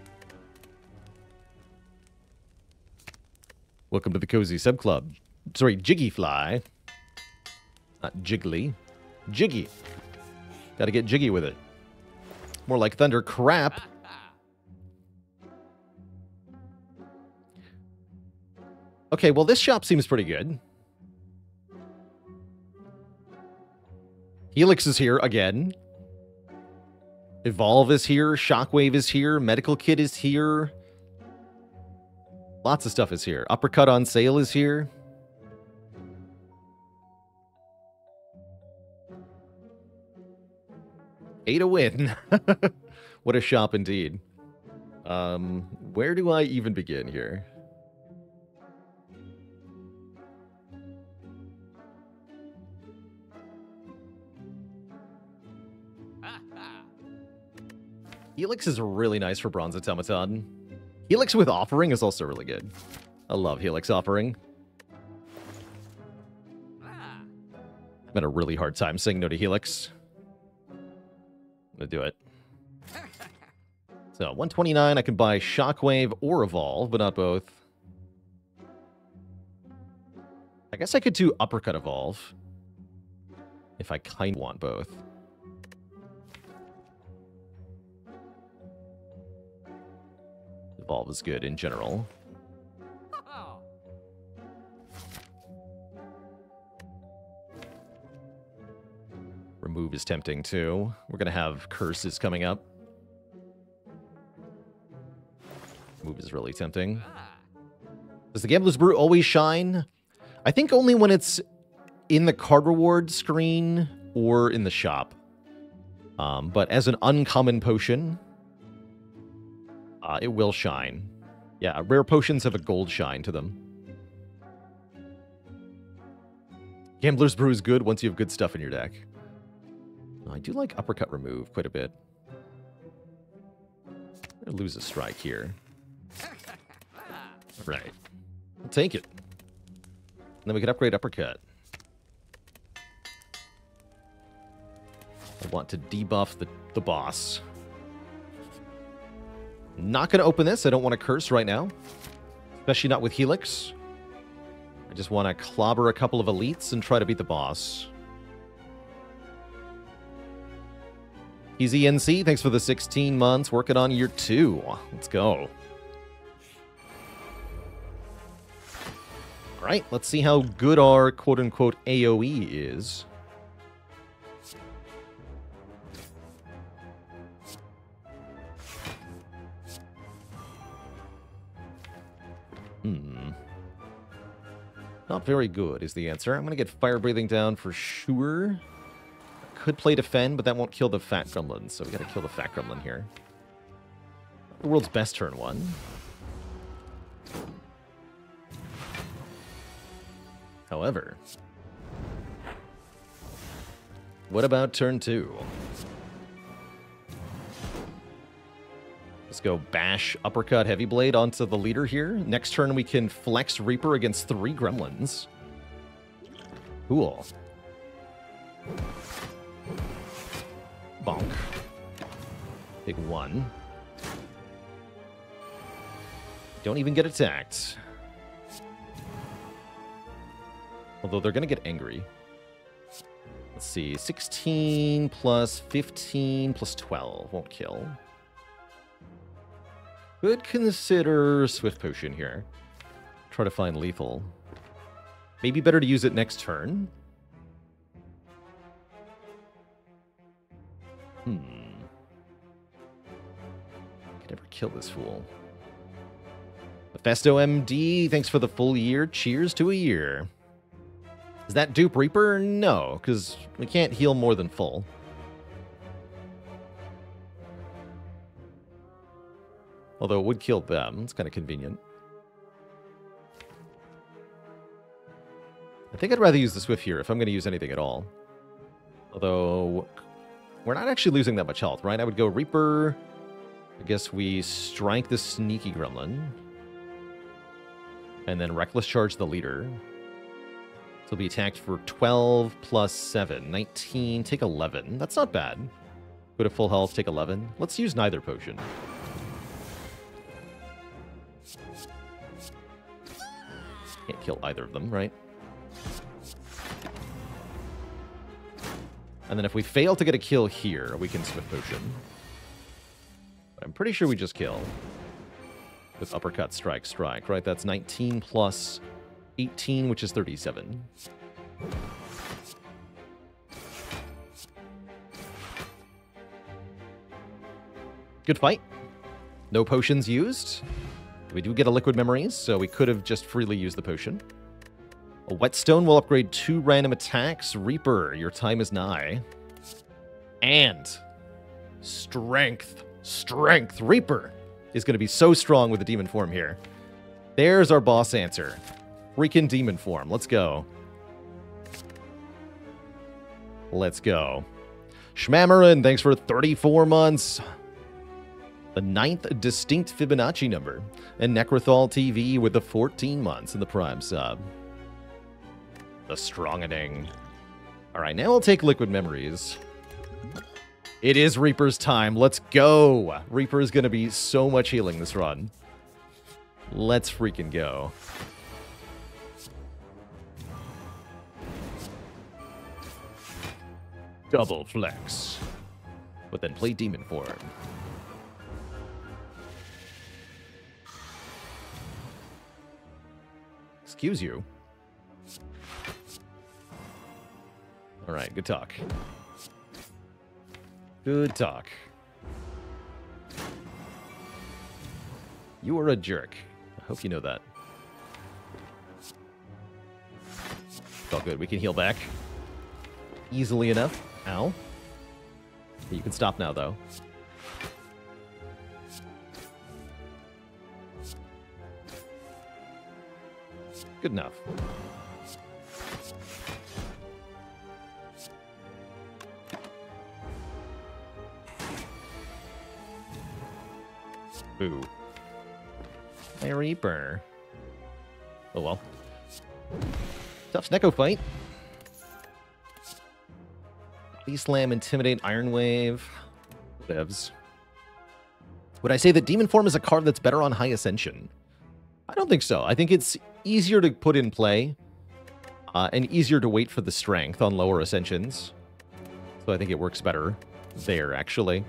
Welcome to the Cozy Sub Club. Sorry, Jiggy Fly. Not Jiggly. Jiggy. Gotta get jiggy with it. More like Thunder Crap. Okay, well, this shop seems pretty good. Helix is here again. Evolve is here. Shockwave is here. Medical Kit is here. Lots of stuff is here. Uppercut on sale is here. A win. What a shop indeed. Where do I even begin here? Helix is really nice for Bronze Automaton. Helix with Offering is also really good. I love Helix Offering. I've had a really hard time saying no to Helix. I'm gonna do it. So, 129, I can buy Shockwave or Evolve, but not both. I guess I could do Uppercut Evolve. If I kind of want both. Evolve is good in general. Remove is tempting too. We're going to have curses coming up. Move is really tempting. Does the Gambler's Brew always shine? I think only when it's in the card reward screen or in the shop. But as an uncommon potion, it will shine. Yeah, rare potions have a gold shine to them. Gambler's Brew is good once you have good stuff in your deck. I do like Uppercut Remove quite a bit. I'm gonna lose a strike here. Right. I'll take it. then we can upgrade uppercut. I want to debuff the boss. Not going to open this. I don't want to curse right now. Especially not with Helix. I just want to clobber a couple of elites and try to beat the boss. Easy NC, thanks for the 16 months. Working on year 2. Let's go. All right, let's see how good our quote-unquote AoE is. Not very good is the answer. I'm going to get fire breathing down for sure. Could play defend, but that won't kill the fat gremlin, so we got to kill the fat gremlin here. The world's best turn 1. However, what about turn 2? Let's go bash, uppercut, heavy blade onto the leader here. Next turn we can flex Reaper against 3 gremlins. Cool. Bonk. Big 1. Don't even get attacked. Although they're going to get angry. Let's see. 16 plus 15 plus 12 won't kill. Could consider Swift Potion here. Try to find lethal. Maybe better to use it next turn. Could never kill this fool. Mephisto MD, thanks for the full year. Cheers to a year. Is that dupe Reaper? No, because we can't heal more than full. Although it would kill them. It's kind of convenient. I think I'd rather use the Swift here if I'm going to use anything at all. Although, we're not actually losing that much health, right? I would go Reaper. I guess we strike the sneaky gremlin. And then Reckless Charge the leader. So he'll be attacked for 12 plus 7. 19, take 11. That's not bad. Go to full health, take 11. Let's use neither potion. Can't kill either of them, right? And then if we fail to get a kill here, we can Swift Potion. But I'm pretty sure we just kill. With uppercut, strike, strike, right? That's 19 plus 18, which is 37. Good fight. No potions used. We do get a liquid memories, so we could have just freely used the potion. A whetstone will upgrade 2 random attacks. Reaper, your time is nigh. And strength. Strength. Reaper is going to be so strong with the demon form here. There's our boss answer. Freaking demon form. Let's go. Let's go. Schmammerin, thanks for 34 months. The 9th distinct Fibonacci number. And Necrothal TV with the 14 months in the Prime sub. The Strongening. Alright, now I'll take Liquid Memories. It is Reaper's time. Let's go. Reaper is going to be so much healing this run. Let's freaking go. Double flex. But then play demon form. Excuse you. Alright, good talk. Good talk. You are a jerk. I hope you know that. It's all good. We can heal back. Easily enough. Ow. You can stop now, though. Good enough. Boo. My Reaper. Oh well. Tough Snecko fight. Slam, Intimidate, Iron Wave. Whatevs. Would I say that Demon Form is a card that's better on High Ascension? I don't think so. I think it's easier to put in play and easier to wait for the strength on lower Ascensions. So I think it works better there, actually.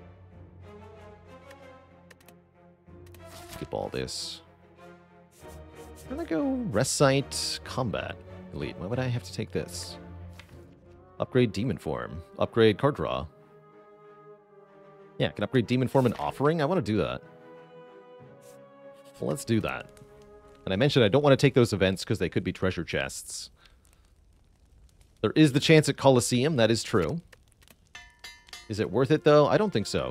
Skip all this. I'm gonna go Recite Combat Elite. Why would I have to take this? Upgrade Demon Form. Upgrade card draw. Yeah, I can upgrade Demon Form and Offering. I want to do that. Well, let's do that. And I mentioned I don't want to take those events because they could be treasure chests. There is the chance at Colosseum. That is true. Is it worth it, though? I don't think so.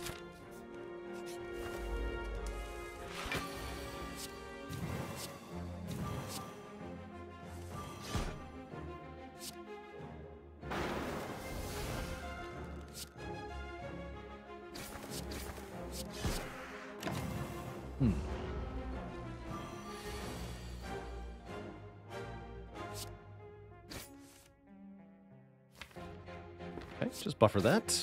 Okay, just buffer that.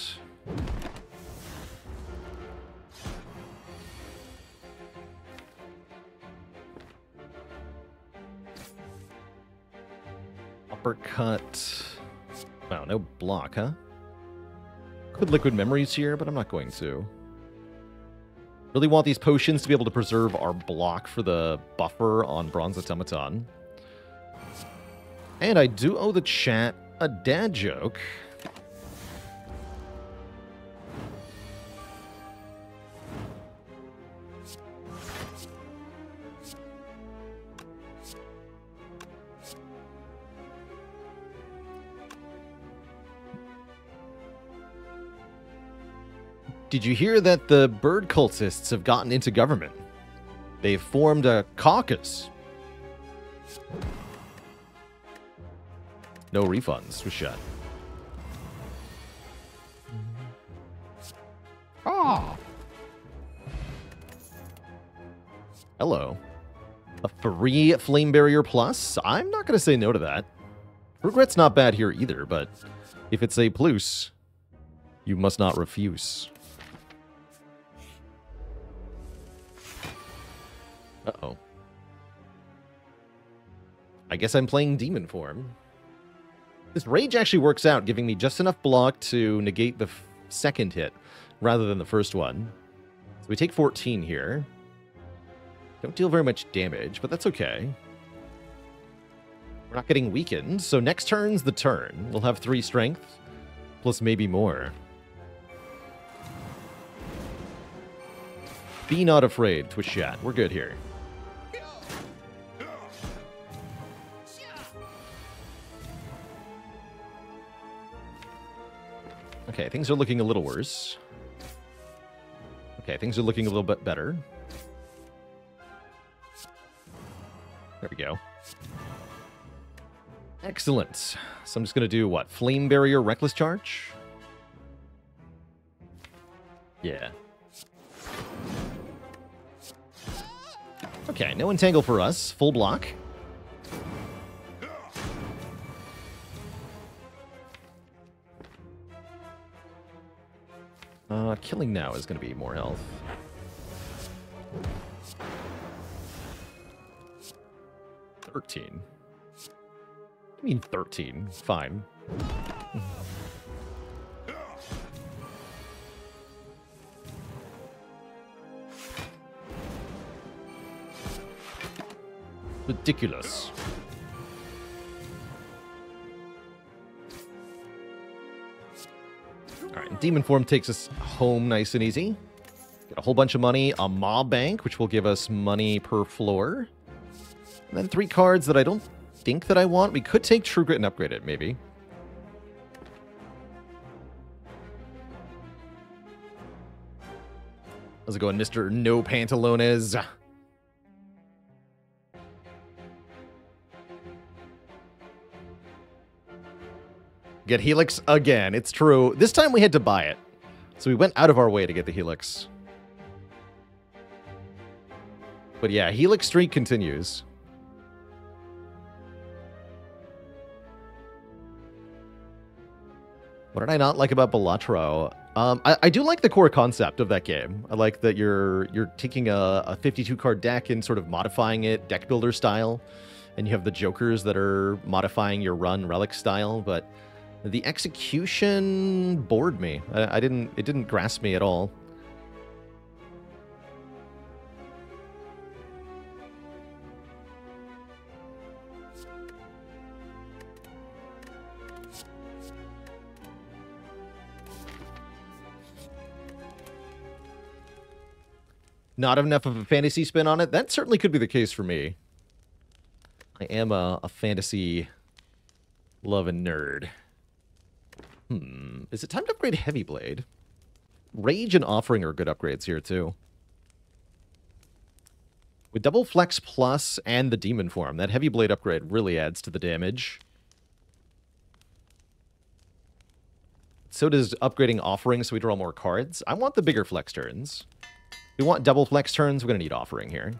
Uppercut. Wow, no block, huh? Could Liquid Memories here, but I'm not going to. Really want these potions to be able to preserve our block for the buffer on Bronze Automaton. And I do owe the chat a dad joke. Did you hear that the bird cultists have gotten into government? They've formed a caucus. No refunds was shut. Ah. Hello. A free Flame Barrier Plus? I'm not going to say no to that. Regret's not bad here either, but if it's a plus, you must not refuse. Uh-oh. I guess I'm playing Demon Form. This Rage actually works out, giving me just enough block to negate the second hit, rather than the first one. So we take 14 here. Don't deal very much damage, but that's okay. We're not getting weakened, so next turn's the turn. We'll have 3 strength, plus maybe more. Be not afraid, Twitch chat. We're good here. Okay, things are looking a little worse. Okay, things are looking a little bit better. There we go. Excellent. So I'm just going to do, what? Flame Barrier, Reckless Charge? Yeah. Okay, no Entangle for us. Full block. Killing now is going to be more health. $13. I mean 13. Fine. Ridiculous. Alright, Demon Form takes us home nice and easy. Get a whole bunch of money, a Mob Bank, which will give us money per floor. And then 3 cards that I don't think that I want. We could take True Grit and upgrade it, maybe. How's it going, Mr. No Pantalones? Get Helix again. It's true. This time we had to buy it. So we went out of our way to get the Helix. But yeah, Helix streak continues. What did I not like about Balatro? I do like the core concept of that game. I like that you're taking a 52 card deck and sort of modifying it deck builder style, and you have the jokers that are modifying your run relic style. But the execution bored me. It didn't grasp me at all. Not enough of a fantasy spin on it? That certainly could be the case for me. I am a fantasy loving nerd. Is it time to upgrade Heavy Blade? Rage and Offering are good upgrades here, too. With Double Flex Plus and the Demon Form, that Heavy Blade upgrade really adds to the damage. So does upgrading Offering so we draw more cards. I want the bigger flex turns. We want double flex turns, we're going to need Offering here.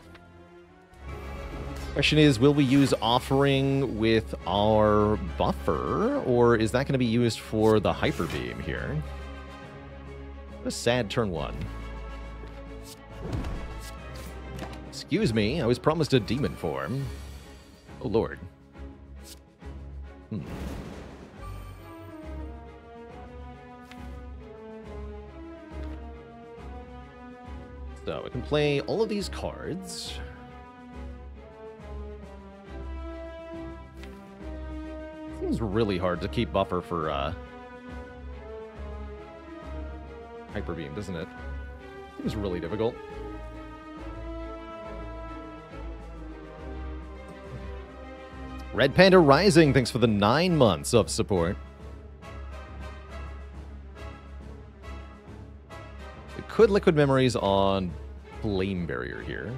Question is, will we use Offering with our buffer, or is that going to be used for the Hyper Beam here? What a sad turn one. Excuse me, I was promised a Demon Form. Oh, Lord. So, we can play all of these cards. Seems really hard to keep buffer for Hyper Beam, doesn't it? Seems really difficult. Red Panda Rising, thanks for the 9 months of support. It could Liquid Memories on Flame Barrier here,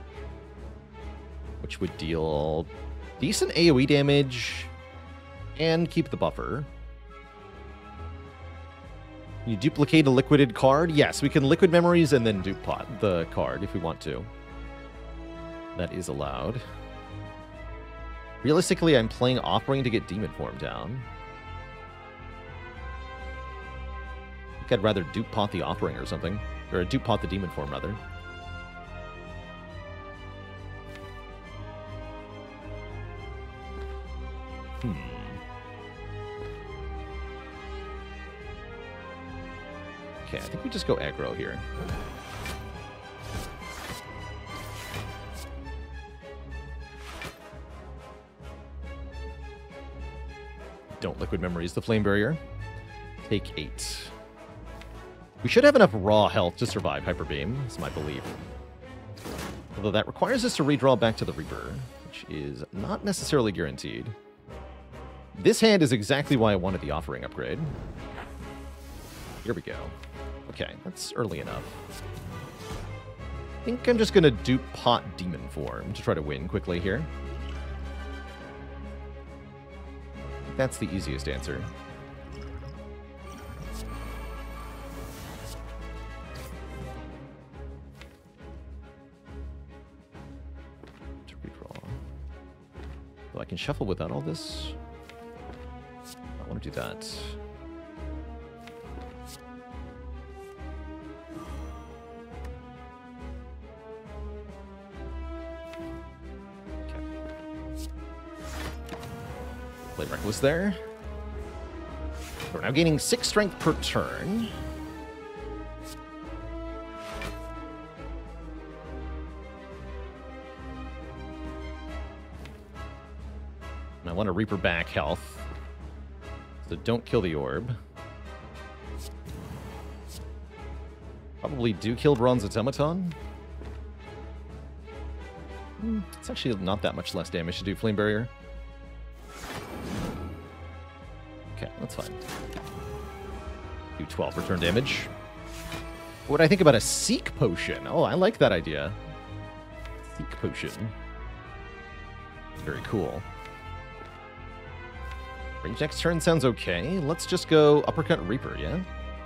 which would deal decent AoE damage and keep the buffer. You duplicate a liquided card? Yes, we can Liquid Memories and then dupot the card if we want to. That is allowed. Realistically, I'm playing Offering to get Demon Form down. I think I'd rather dupe-pot the Offering or something. Or dupe-pot the Demon Form, rather. Okay, I think we just go aggro here. Don't Liquid Memories the Flame Barrier. Take 8. We should have enough raw health to survive Hyper Beam, is my belief. Although that requires us to redraw back to the Reaper, which is not necessarily guaranteed. This hand is exactly why I wanted the Offering upgrade. Here we go. Okay, that's early enough. I think I'm just going to dupe pot Demon Form to try to win quickly here. That's the easiest answer. To redraw. Well, I can shuffle without all this. I want to do that. Play Reckless there. We're now gaining 6 strength per turn. And I want to Reaper back health. So don't kill the orb. Probably do kill Bronze Automaton. It's actually not that much less damage to do Flame Barrier. Okay, that's fine. Do 12 return damage. What do I think about a Seek Potion? Oh, I like that idea. Seek Potion. Very cool. Range next turn sounds okay. Let's just go Uppercut Reaper, yeah?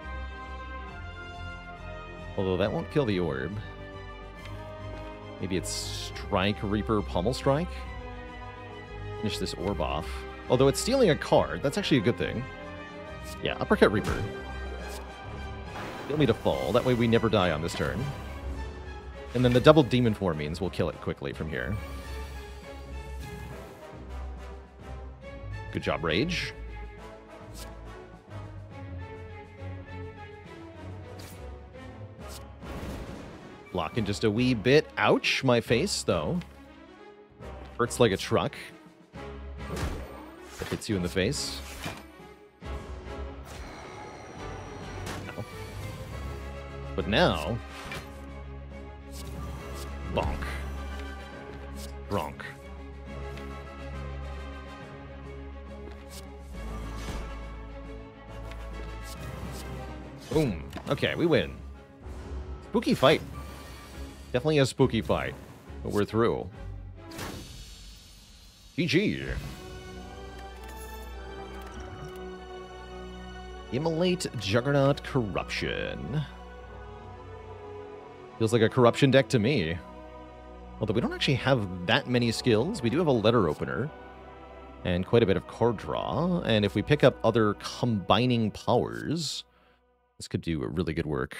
Although that won't kill the orb. Maybe it's Strike Reaper Pommel Strike. Finish this orb off. Although it's stealing a card, that's actually a good thing. Yeah, Uppercut Reaper. Heal me to fall. That way we never die on this turn. And then the double Demon Form means we'll kill it quickly from here. Good job, Rage. Blocking just a wee bit. Ouch, my face, though. Hurts like a truck. It hits you in the face. Ow. But now... bonk. Bronk. Boom. Okay, we win. Spooky fight. Definitely a spooky fight. But we're through. GG. Immolate Juggernaut Corruption. Feels like a corruption deck to me. Although we don't actually have that many skills. We do have a letter opener. And quite a bit of card draw. And if we pick up other combining powers, this could do really good work.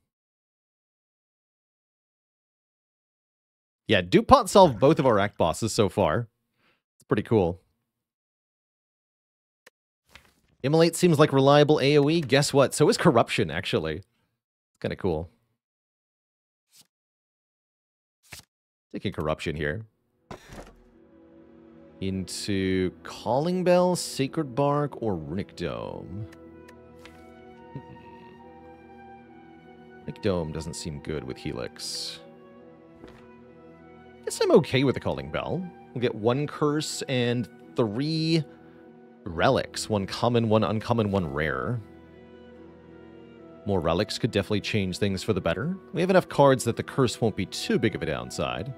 Yeah, DuPont solved both of our act bosses so far. It's pretty cool. Immolate seems like reliable AoE. Guess what? So is Corruption, actually. It's kind of cool. Taking Corruption here. Into Calling Bell, Sacred Bark, or Runic Dome. Runic Dome doesn't seem good with Helix. Guess I'm okay with the Calling Bell. We'll get 1 curse and 3 relics. 1 common, 1 uncommon, 1 rare. More relics could definitely change things for the better. We have enough cards that the curse won't be too big of a downside.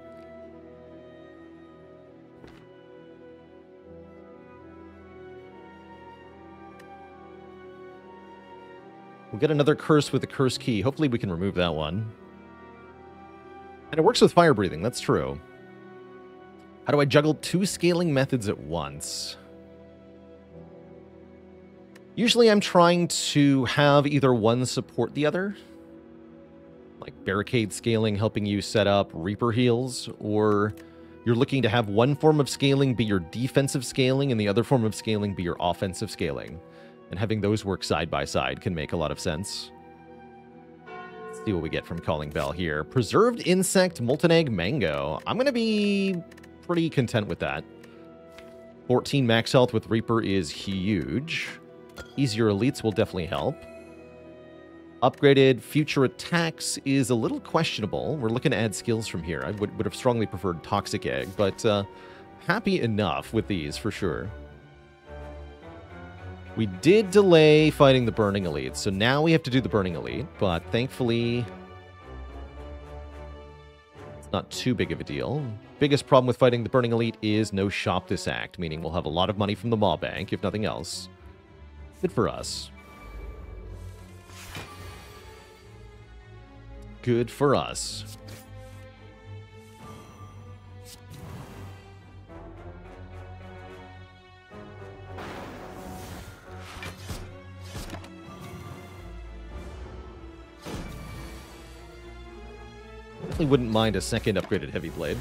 We'll get another curse with the curse key. Hopefully we can remove that one. And it works with fire breathing, that's true. How do I juggle 2 scaling methods at once? Usually I'm trying to have either one support the other. Like barricade scaling helping you set up Reaper heals, or you're looking to have one form of scaling be your defensive scaling and the other form of scaling be your offensive scaling. And having those work side by side can make a lot of sense. See what we get from Calling Bell here. Preserved Insect, Molten Egg, Mango. I'm going to be pretty content with that. 14 max health with Reaper is huge. Easier elites will definitely help. Upgraded future attacks is a little questionable. We're looking to add skills from here. I would have strongly preferred Toxic Egg, but happy enough with these for sure. We did delay fighting the Burning Elite, so now we have to do the Burning Elite, but thankfully it's not too big of a deal. Biggest problem with fighting the Burning Elite is no shop this act, meaning we'll have a lot of money from the Maw Bank, if nothing else. Good for us. Good for us. Definitely wouldn't mind a second upgraded Heavy Blade.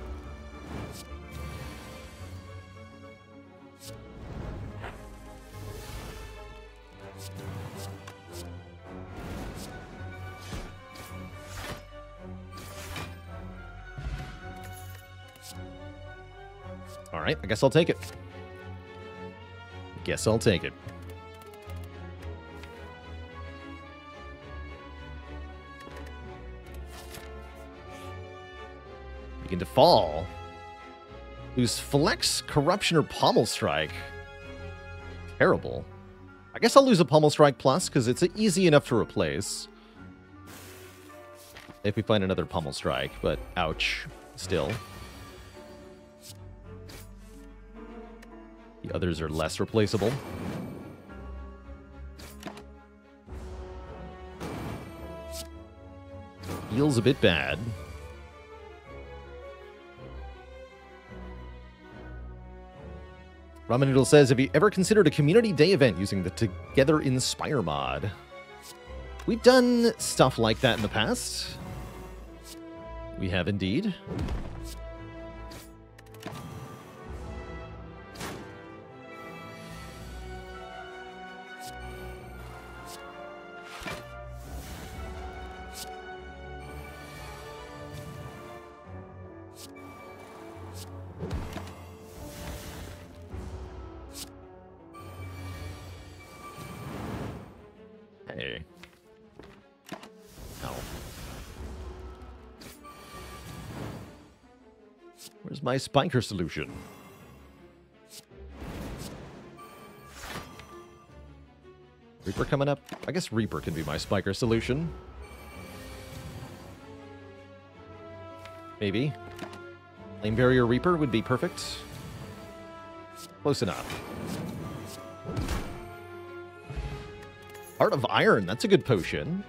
Alright, I guess I'll take it. Guess I'll take it. Begin to fall. Lose Flex, Corruption, or Pommel Strike. Terrible. I guess I'll lose a Pommel Strike Plus, because it's easy enough to replace. If we find another Pommel Strike, but ouch, still. The others are less replaceable. Feels a bit bad. Ramen Noodle says, have you ever considered a community day event using the Together Inspire mod? We've done stuff like that in the past. We have indeed. Hey. Ow. Where's my spiker solution? Reaper coming up? I guess Reaper can be my spiker solution. Maybe. Flame Barrier Reaper would be perfect. Close enough. Heart of Iron, that's a good potion.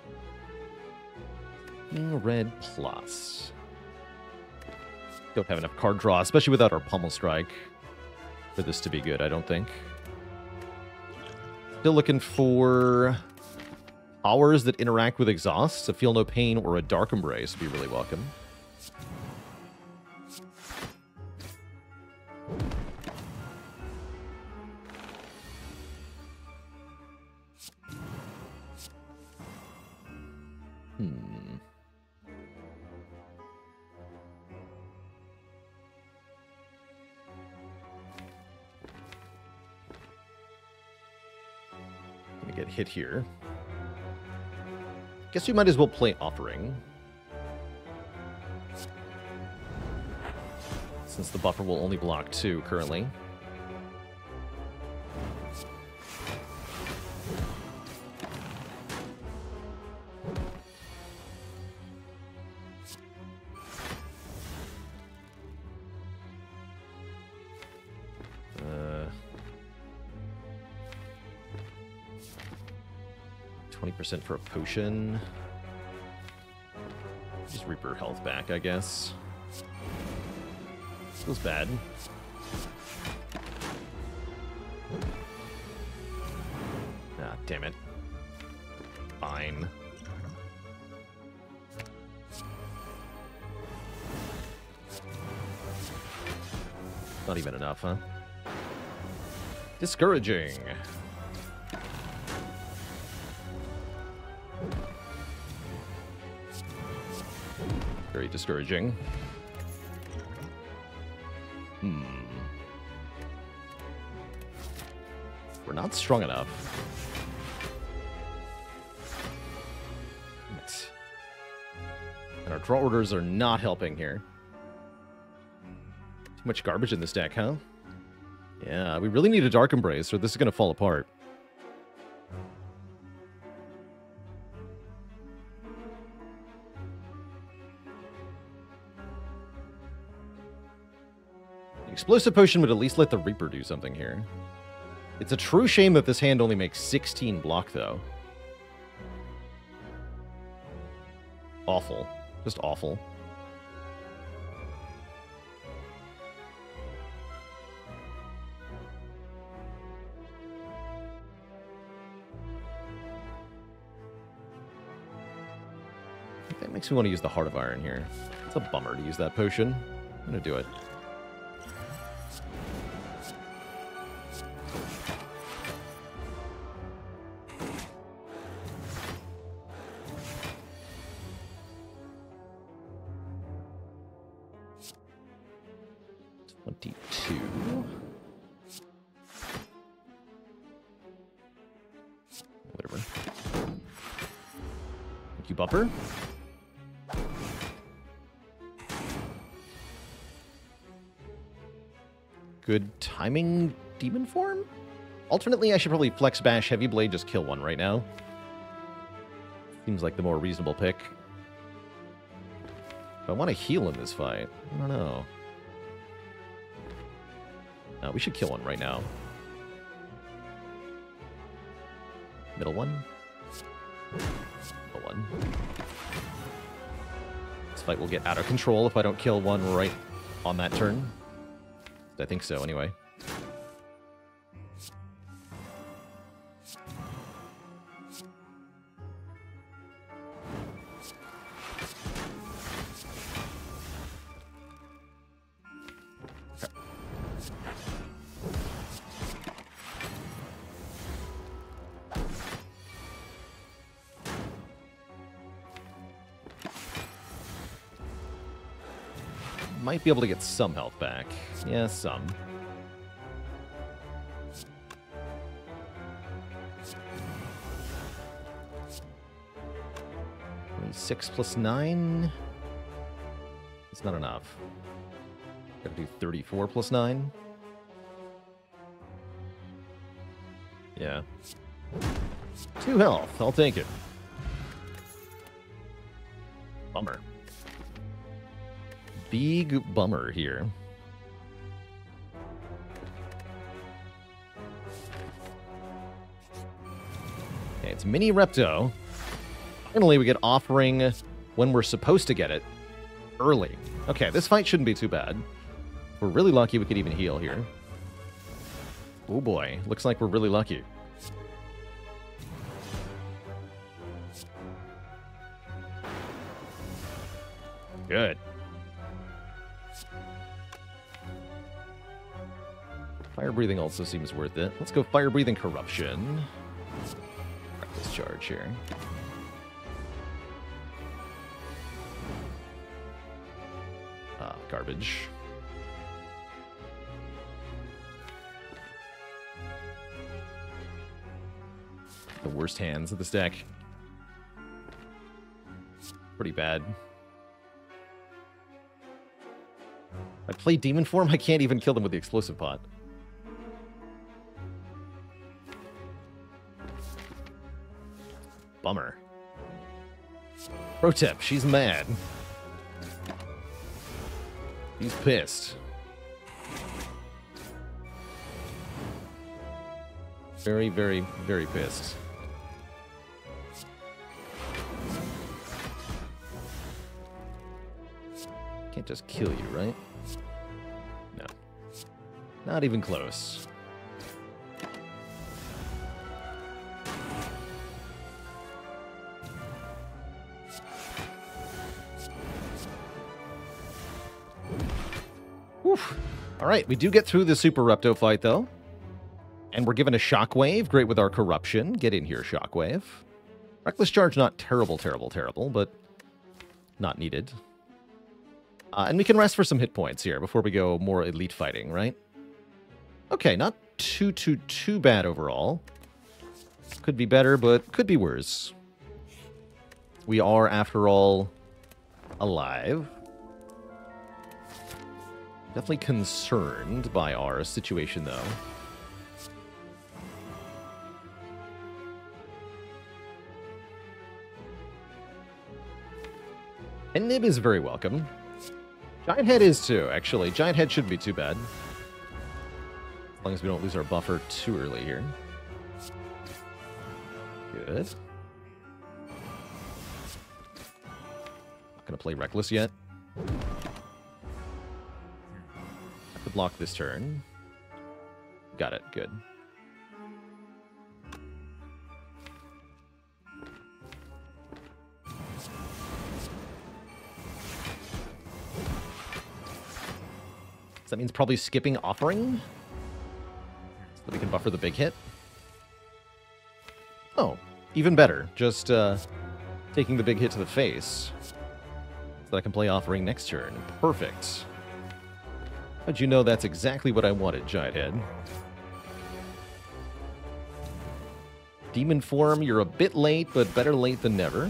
Red plus. Don't have enough card draw, especially without our Pummel Strike, for this to be good, I don't think. Still looking for powers that interact with exhausts. A Feel No Pain or a Dark Embrace would be really welcome. Get hit here. Guess we might as well play Offering, since the buffer will only block 2 currently. For a potion. Just Reaper health back, I guess. Feels bad. Ah, damn it. Fine. Not even enough, huh? Discouraging. Very discouraging. We're not strong enough. And our draw orders are not helping here. Too much garbage in this deck, huh? Yeah, we really need a Dark Embrace or this is going to fall apart. Explosive Potion would at least let the Reaper do something here. It's a true shame that this hand only makes 16 block, though. Awful. Just awful. That makes me want to use the Heart of Iron here. It's a bummer to use that potion. I'm going to do it. Whatever. Thank you, Buffer. Good timing, Demon Form? Alternately, I should probably Flex Bash Heavy Blade, just kill one right now. Seems like the more reasonable pick. If I want to heal in this fight, I don't know. No, we should kill one right now. Middle one. Middle one. This fight will get out of control if I don't kill one right on that turn. I think so, anyway. Might be able to get some health back. Yeah, some. Six plus 9. It's not enough. Gotta do 34 plus 9. Yeah. 2 health. I'll take it. Bummer. Big bummer here. Okay, it's Mini Repto. Finally, we get offering when we're supposed to get it. Early. Okay, this fight shouldn't be too bad. If we're really lucky, we could even heal here. Oh boy, looks like we're really lucky. Good. Fire breathing also seems worth it. Let's go fire breathing corruption. Practice charge here. Garbage. The worst hands of this deck. Pretty bad. I play Demon Form, I can't even kill them with the Explosive Pot. Bummer. Pro tip, she's mad. He's pissed. Very, very, very pissed. Can't just kill you, right? No. Not even close. All right, we do get through the Super Repto fight, though. And we're given a Shockwave. Great with our Corruption. Get in here, Shockwave. Reckless Charge, not terrible, terrible, terrible, but not needed. And we can rest for some hit points here before we go more elite fighting, right? Okay, not too bad overall. Could be better, but could be worse. We are, after all, alive. Definitely concerned by our situation, though. And Nib is very welcome. Giant Head is too, actually. Giant Head shouldn't be too bad. As long as we don't lose our buffer too early here. Good. Not gonna play Reckless yet. Block this turn. Got it. Good. So that means probably skipping offering so that we can buffer the big hit. Oh, even better. Just taking the big hit to the face so that I can play offering next turn. Perfect. How'd you know that's exactly what I wanted, Giant Head? Demon Form, you're a bit late, but better late than never.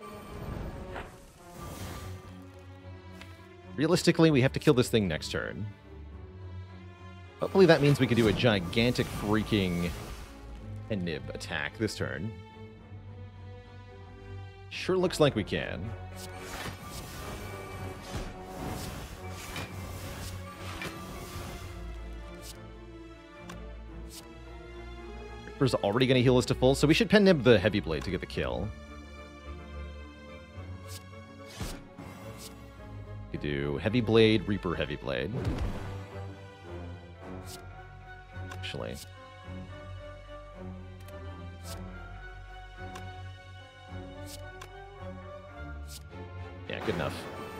Realistically, we have to kill this thing next turn. Hopefully that means we can do a gigantic freaking Nib attack this turn. Sure looks like we can. Reaper's already going to heal us to full, so we should pen Nib the Heavy Blade to get the kill. We could do Heavy Blade, Reaper, Heavy Blade. Actually. Yeah, good enough.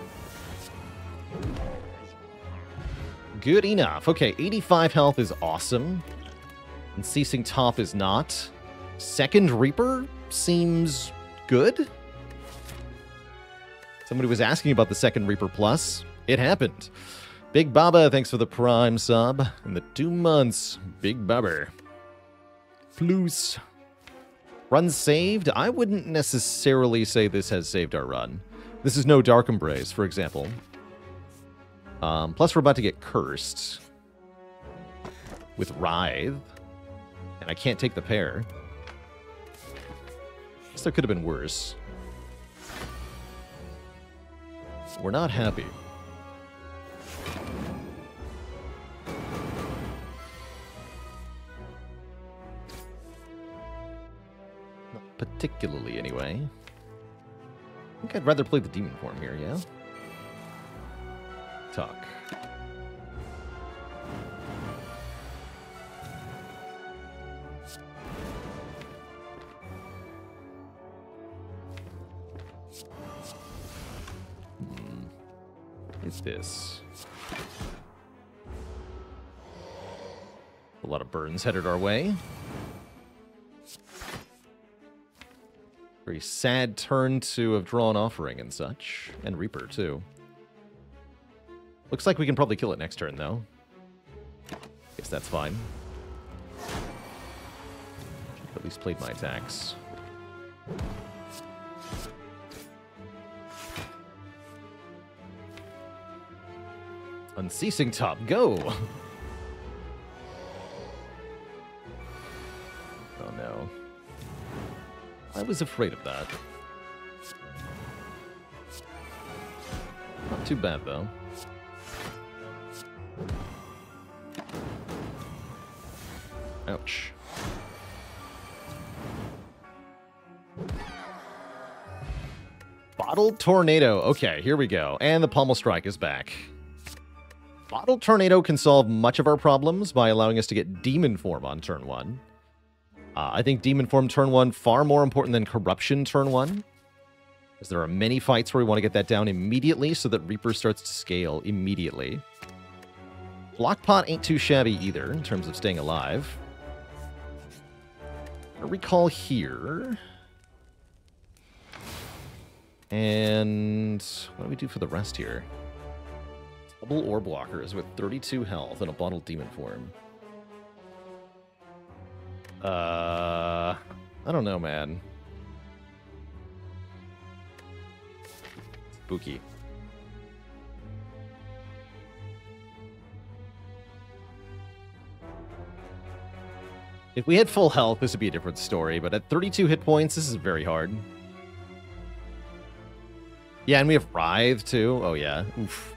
Good enough. Okay, 85 health is awesome. And Ceasing Top is not. Second Reaper seems good. Somebody was asking about the second Reaper Plus. It happened. Big Baba, thanks for the Prime sub. In the 2 months, Big Baba. Plus. Run saved? I wouldn't necessarily say this has saved our run. This is no Dark Embrace, for example. Plus, we're about to get cursed with Writhe. And I can't take the pair. Guess there could have been worse. We're not happy. Not particularly, anyway. I think I'd rather play the demon form here, yeah? Talk. Is this? A lot of burns headed our way. Very sad turn to have drawn Offering and such. And Reaper, too. Looks like we can probably kill it next turn, though. Guess that's fine. Should've at least played my attacks. Unceasing Top, go! Oh no. I was afraid of that. Not too bad, though. Ouch. Bottled Tornado. Okay, here we go. And the Pommel Strike is back. Bottled Tornado can solve much of our problems by allowing us to get Demon Form on turn 1. I think Demon Form turn 1 far more important than Corruption turn 1. Because there are many fights where we want to get that down immediately so that Reaper starts to scale immediately. Block Pot ain't too shabby either in terms of staying alive. A recall here. And what do we do for the rest here? Double Orb Walkers with 32 health and a Bottled Demon Form. I don't know, man. Spooky. If we had full health, this would be a different story, but at 32 hit points, this is very hard. Yeah, and we have Writhe, too. Oh, yeah. Oof.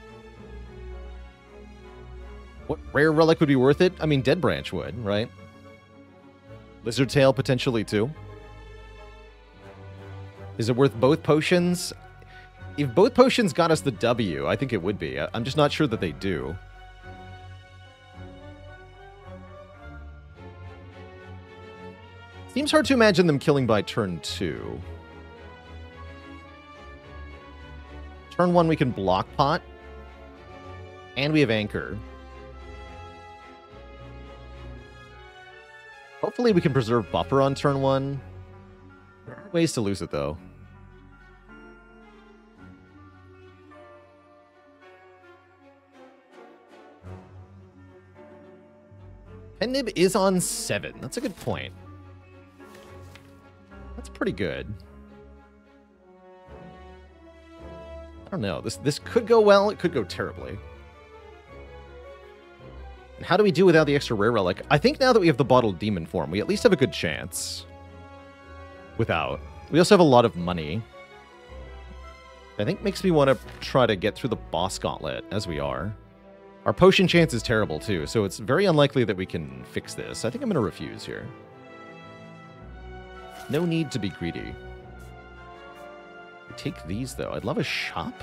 What rare relic would be worth it? I mean, Dead Branch would, right? Lizard Tail, potentially, too. Is it worth both potions? If both potions got us the W, I think it would be. I'm just not sure that they do. Seems hard to imagine them killing by turn 2. Turn 1, we can block pot. And we have Anchor. Hopefully we can preserve buffer on turn 1. There are ways to lose it, though. Pen Nib is on 7. That's a good point. That's pretty good. I don't know. This could go well. It could go terribly. And how do we do without the extra rare relic? I think now that we have the Bottled Demon Form, we at least have a good chance. Without. We also have a lot of money. I think makes me want to try to get through the boss gauntlet as we are. Our potion chance is terrible too, so it's very unlikely that we can fix this. I think I'm going to refuse here. No need to be greedy. Take these, though. I'd love a shop.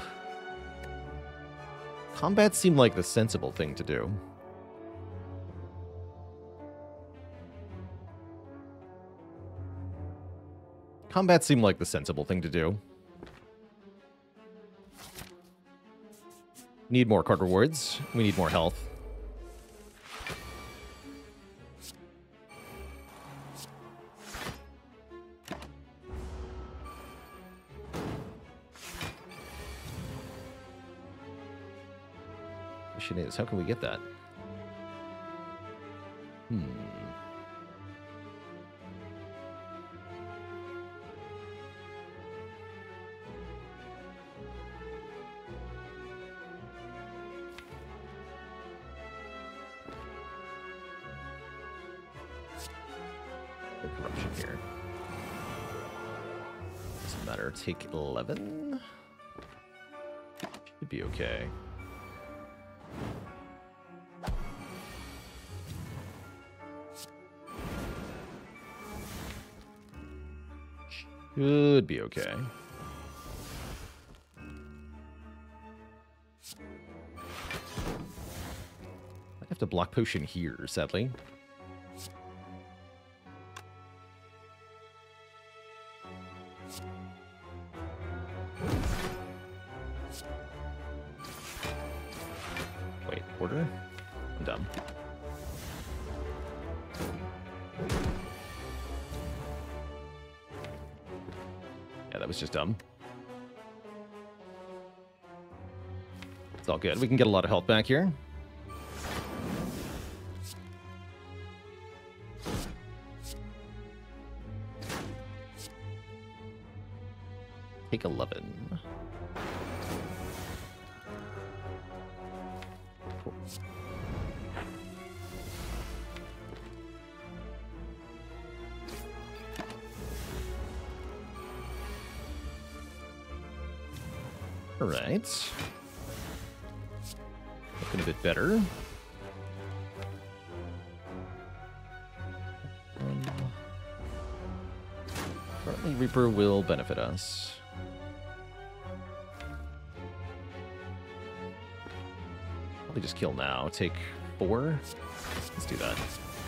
Combat seemed like the sensible thing to do. Combat seemed like the sensible thing to do. Need more card rewards. We need more health. Question is, how can we get that? Corruption here. Doesn't matter. Take 11. Should be okay. Should be okay. I have to block potion here, sadly. Wait, order? I'm dumb. Yeah, that was just dumb. It's all good. We can get a lot of health back here. Take 11. Cool. All right. Looking a bit better. Currently, Reaper will benefit us. Probably just kill now. Take 4. Let's do that.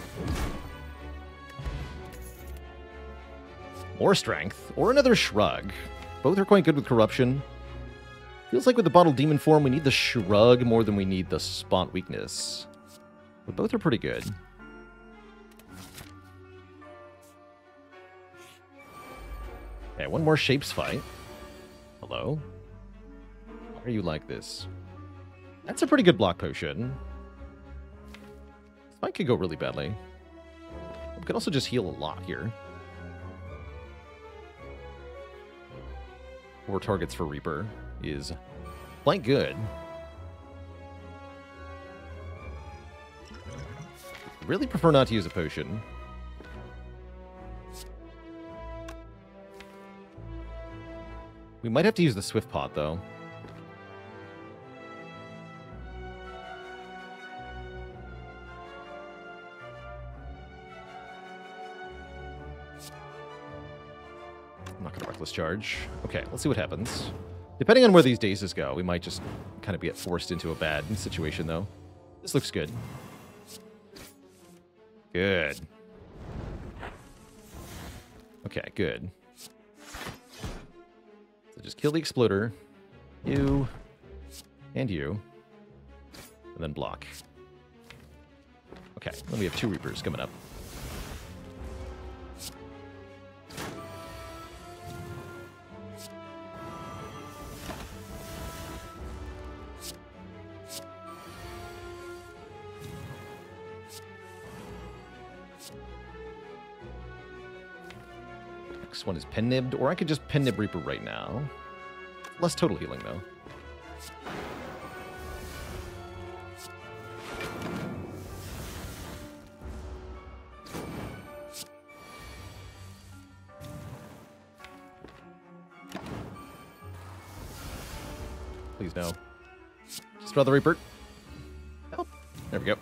More strength, or another shrug. Both are quite good with corruption. Feels like with the bottled demon form, we need the shrug more than we need the spot weakness. But both are pretty good. Okay, one more shapes fight. Hello? Why are you like this? That's a pretty good block potion. This fight could go really badly. We could also just heal a lot here. 4 targets for Reaper is quite good. Really prefer not to use a potion. We might have to use the Swift Pot, though. I'm not going to Reckless Charge. Okay, let's see what happens. Depending on where these dazes go, we might just kind of get forced into a bad situation, though. This looks good. Good. Okay, good. So just kill the Exploder. You. And you. And then block. Okay, then we have 2 Reapers coming up. Next one is Pen Nibbed, or I could just Pen Nib Reaper right now. Less total healing, though. Please no. Just draw the Reaper. Oh, there we go.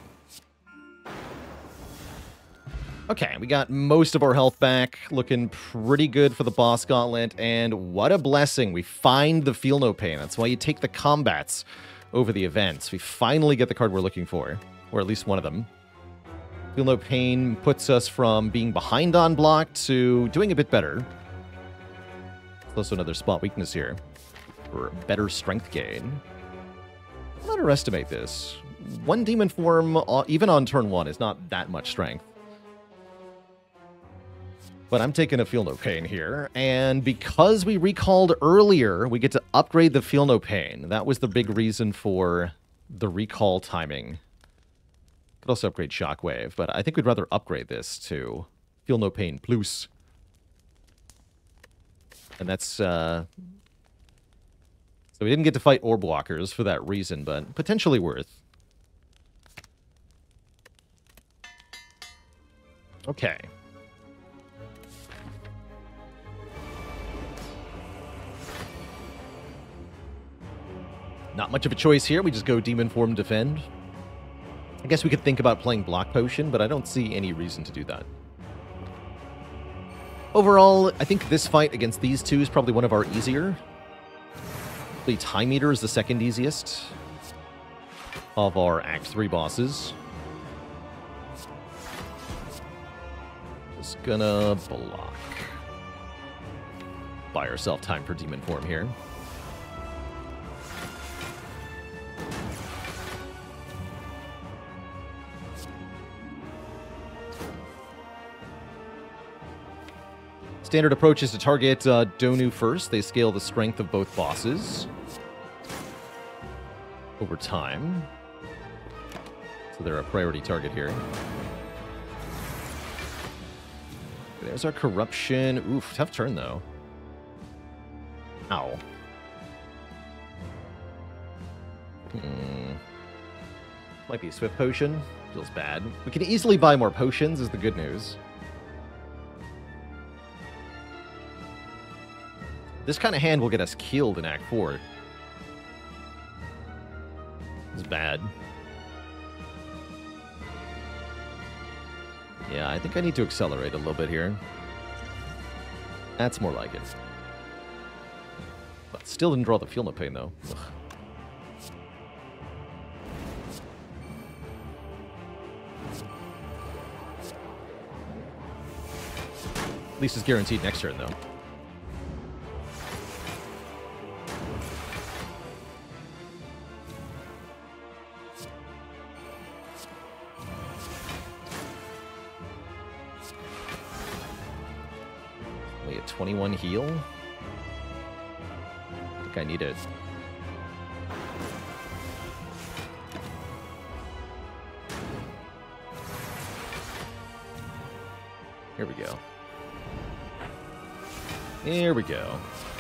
Okay, we got most of our health back, looking pretty good for the boss gauntlet, and what a blessing. We find the Feel No Pain. That's why you take the combats over the events. We finally get the card we're looking for, or at least one of them. Feel No Pain puts us from being behind on block to doing a bit better. There's also another spot weakness here for better strength gain. Don't underestimate this. One demon form, even on turn 1, is not that much strength. But I'm taking a Feel No Pain here, and because we recalled earlier, we get to upgrade the Feel No Pain. That was the big reason for the recall timing. Could also upgrade Shockwave, but I think we'd rather upgrade this to Feel No Pain Plus. And that's, so we didn't get to fight Orb Walkers for that reason, but potentially worth. Okay. Not much of a choice here. We just go Demon Form Defend. I guess we could think about playing Block Potion, but I don't see any reason to do that. Overall, I think this fight against these two is probably one of our easier. The Time Eater is the second easiest of our Act 3 bosses. Just gonna block. Buy ourselves time for Demon Form here. Standard approach is to target Donu first. They scale the strength of both bosses over time. So they're a priority target here. There's our corruption. Oof, tough turn though. Ow. Might be a Swift Potion. Feels bad. We can easily buy more potions is the good news. This kind of hand will get us killed in Act 4. It's bad. Yeah, I think I need to accelerate a little bit here. That's more like it. But still didn't draw the Feel No Pain, though. Ugh. At least it's guaranteed next turn, though. Only a 21 heal? I think I need it. Here we go. Here we go.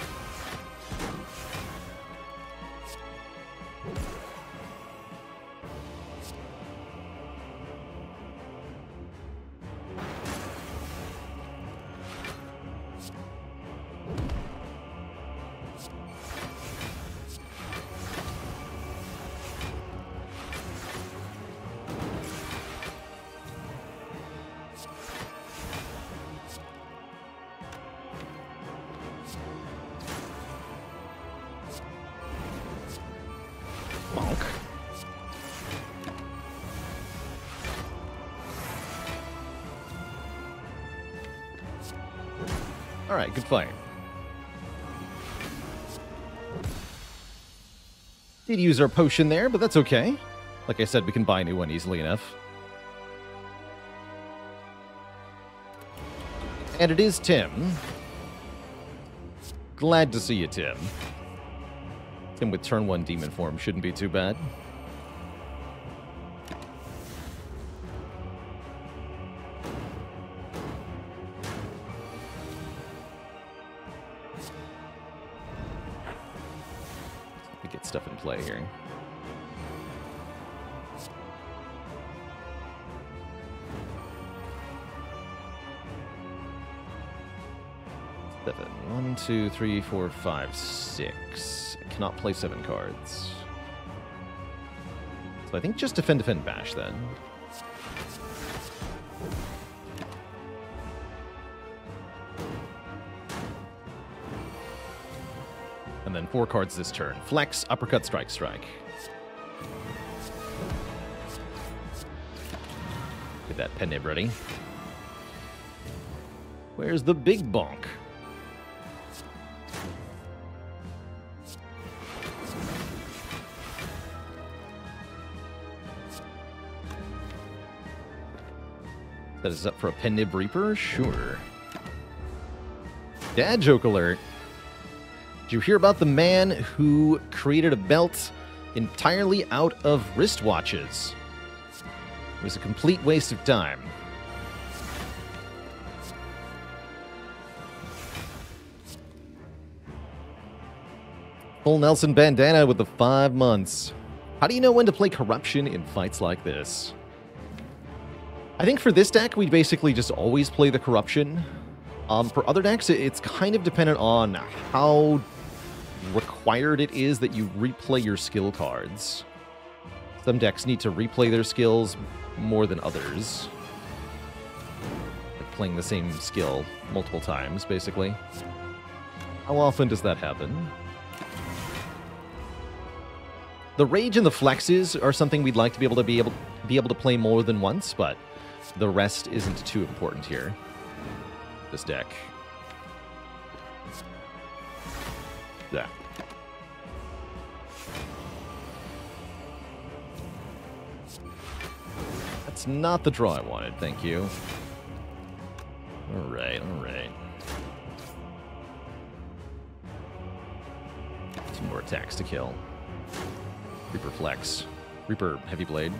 Alright, good fight. Did use our potion there, but that's okay. Like I said, we can buy a new one easily enough. And it is Tim. Glad to see you, Tim. Tim with turn 1 demon form shouldn't be too bad. Get stuff in play here. Seven. 1, 2, 3, 4, 5, 6. I cannot play 7 cards. So I think just defend, defend, bash then. And then 4 cards this turn. Flex, uppercut, strike, strike. Get that pen nib ready. Where's the big bonk? That is up for a pen nib reaper? Sure. Dad joke alert. Did you hear about the man who created a belt entirely out of wristwatches. It was a complete waste of time. Full Nelson bandana with the 5 months. How do you know when to play Corruption in fights like this? I think for this deck, we basically just always play the Corruption. For other decks, it's kind of dependent on how required it is that you replay your skill cards. Some decks need to replay their skills more than others. Like playing the same skill multiple times, basically. How often does that happen? The Rage and the Flexes are something we'd like to be able to play more than once, but the rest isn't too important here. This deck. Yeah. That's not the draw I wanted, thank you. Alright, alright. Some more attacks to kill. Reaper Flex. Reaper Heavy Blade.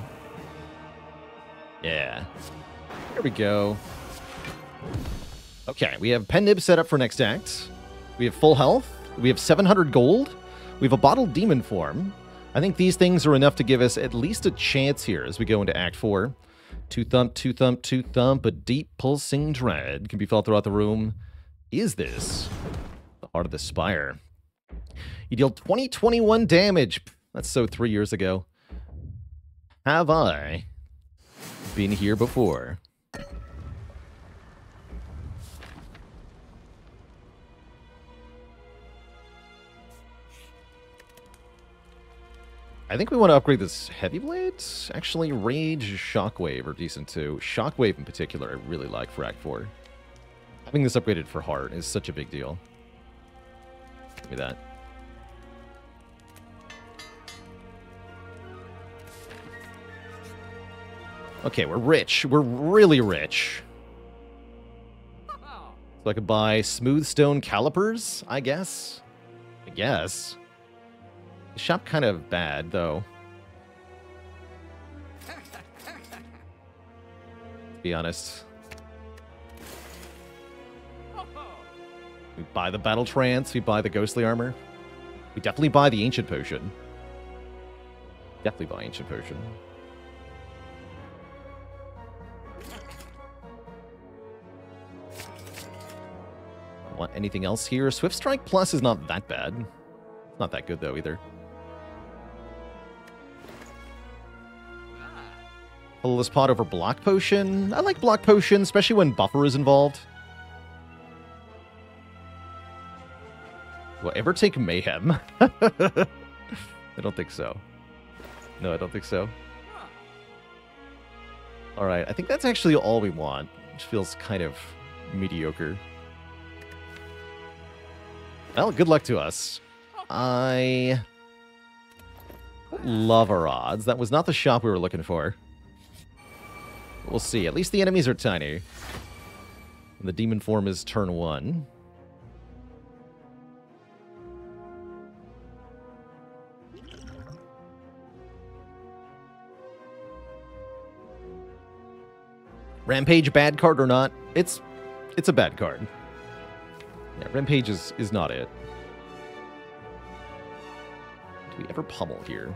Yeah. Here we go. Okay, we have Pen Nib set up for next act. We have full health. We have 700 gold. We have a bottled demon form. I think these things are enough to give us at least a chance here as we go into Act 4. 2 thump, 2 thump, 2 thump. A deep pulsing dread can be felt throughout the room. Is this the Heart of the Spire? You deal 21 damage. That's so 3 years ago. Have I been here before? I think we want to upgrade this Heavy Blade. Actually, Rage, Shockwave are decent too. Shockwave in particular I really like for Act 4. Having this upgraded for Heart is such a big deal. Give me that. Okay, we're rich. We're really rich. So I could buy smooth stone calipers, I guess. The shop kind of bad, though. To be honest. We buy the battle trance, we buy the ghostly armor. We definitely buy the ancient potion. Definitely buy ancient potion. Want anything else here? Swift Strike Plus is not that bad. It's not that good, though, either. Colorless Pot over Block Potion. I like Block Potion, especially when Buffer is involved. Will I ever take Mayhem? I don't think so. No, I don't think so. Alright, I think that's actually all we want, which feels kind of mediocre. Well, good luck to us. I love our odds. That was not the shop we were looking for. We'll see. At least the enemies are tiny. The demon form is turn 1. Rampage bad card or not? It's a bad card. Yeah, Rampage is not it. Do we ever pummel here?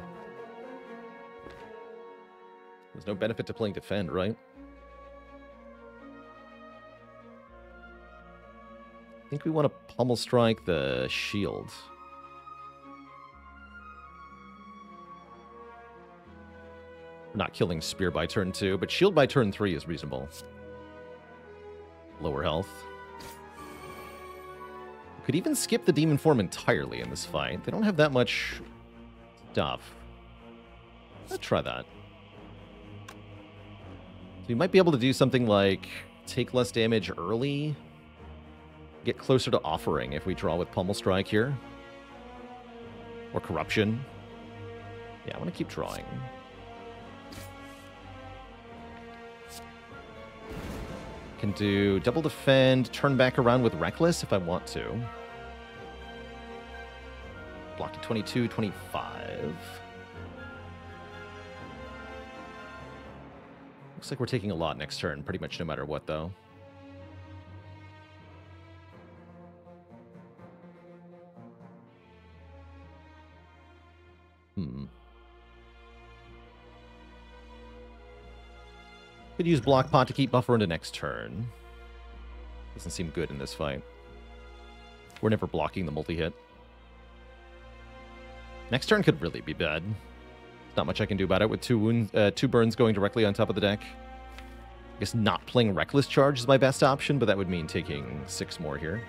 There's no benefit to playing defend, right? I think we want to pummel strike the shield. We're not killing spear by turn 2, but shield by turn 3 is reasonable. Lower health. Could even skip the demon form entirely in this fight. They don't have that much stuff. Let's try that. So we might be able to do something like take less damage early, get closer to offering if we draw with Pummel Strike here. Or Corruption. Yeah, I want to keep drawing. Can do double defend, turn back around with Reckless if I want to. Block to 22, 25. Looks like we're taking a lot next turn, pretty much no matter what, though. Could use Block Pot to keep buffer into next turn. Doesn't seem good in this fight. We're never blocking the multi-hit. Next turn could really be bad. Not much I can do about it with two burns going directly on top of the deck. I guess not playing Reckless Charge is my best option, but that would mean taking 6 more here.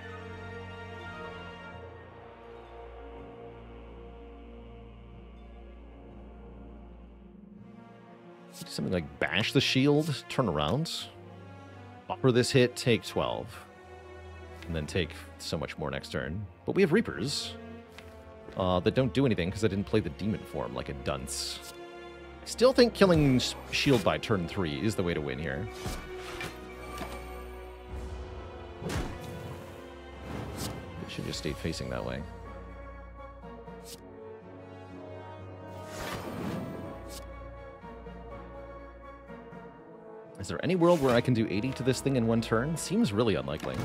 Something like Bash the Shield, turn around. Buffer this hit, take 12. And then take so much more next turn. But we have Reapers that don't do anything because I didn't play the Demon form like a dunce. I still think killing Shield by turn 3 is the way to win here. It should just stay facing that way. Is there any world where I can do 80 to this thing in one turn? Seems really unlikely.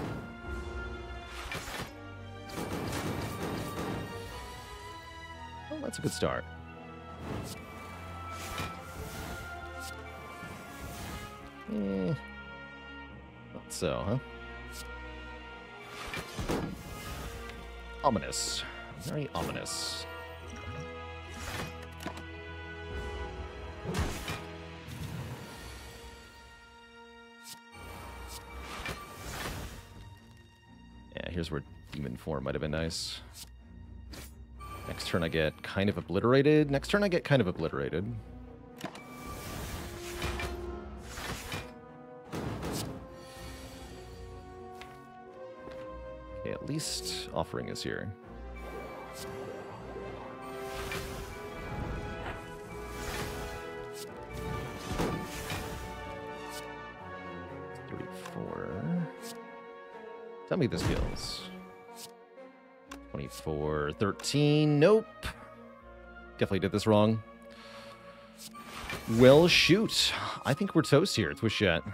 Well, that's a good start. Not so, huh? Ominous. Very ominous. Yeah, here's where Demon form might have been nice. Next turn I get kind of obliterated. Next turn I get kind of obliterated. Okay, at least Offering is here. Tell me this kills. 24, 13. Nope. Definitely did this wrong. Well, shoot. I think we're toast here. Twist Chat.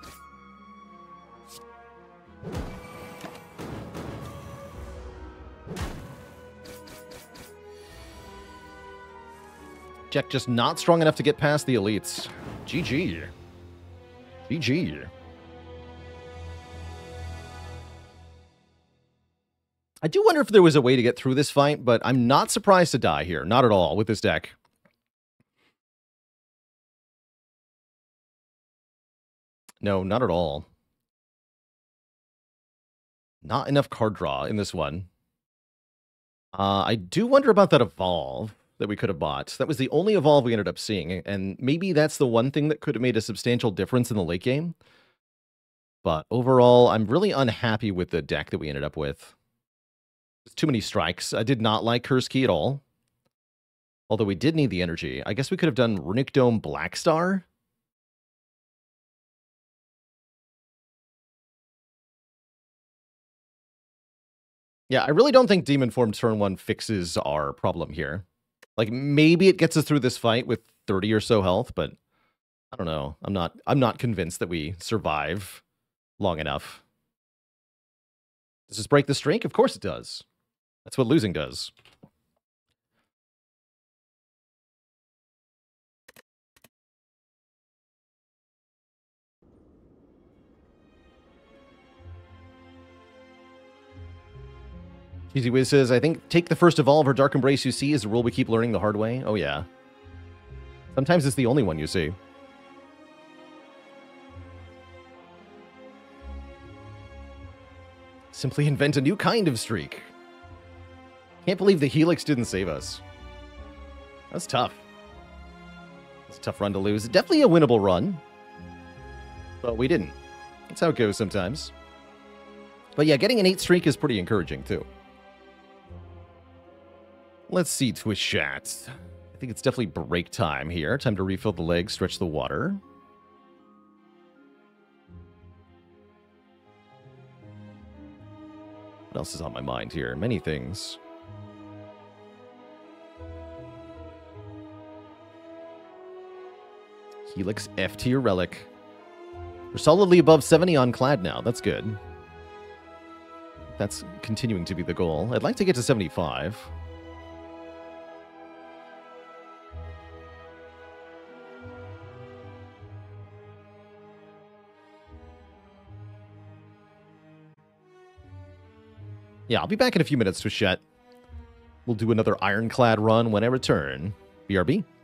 Jack just not strong enough to get past the elites. GG. GG. I do wonder if there was a way to get through this fight, but I'm not surprised to die here. Not at all with this deck. No, not at all. Not enough card draw in this one. I do wonder about that Evolve that we could have bought. That was the only Evolve we ended up seeing, and maybe that's the one thing that could have made a substantial difference in the late game. But overall, I'm really unhappy with the deck that we ended up with. Too many strikes. I did not like Curse Key at all. Although we did need the energy. I guess we could have done Runic Dome Blackstar. Yeah, I really don't think Demon Form turn 1 fixes our problem here. Like, maybe it gets us through this fight with 30 or so health, but I don't know. I'm not convinced that we survive long enough. Does this break the streak? Of course it does. That's what losing does. Cheesy Wiz says, I think take the first Evolve or Dark Embrace you see is a rule we keep learning the hard way. Oh, yeah. Sometimes it's the only one you see. Simply invent a new kind of streak. Can't believe the Helix didn't save us. That's tough. It's a tough run to lose. Definitely a winnable run. But we didn't. That's how it goes sometimes. But yeah, getting an 8 streak is pretty encouraging, too. Let's see, Twitch chat. I think it's definitely break time here. Time to refill the legs, stretch the water. What else is on my mind here? Many things. Helix F tier relic. We're solidly above 70 on Clad now. That's good. That's continuing to be the goal. I'd like to get to 75. Yeah, I'll be back in a few minutes, Twishette. We'll do another ironclad run when I return. BRB.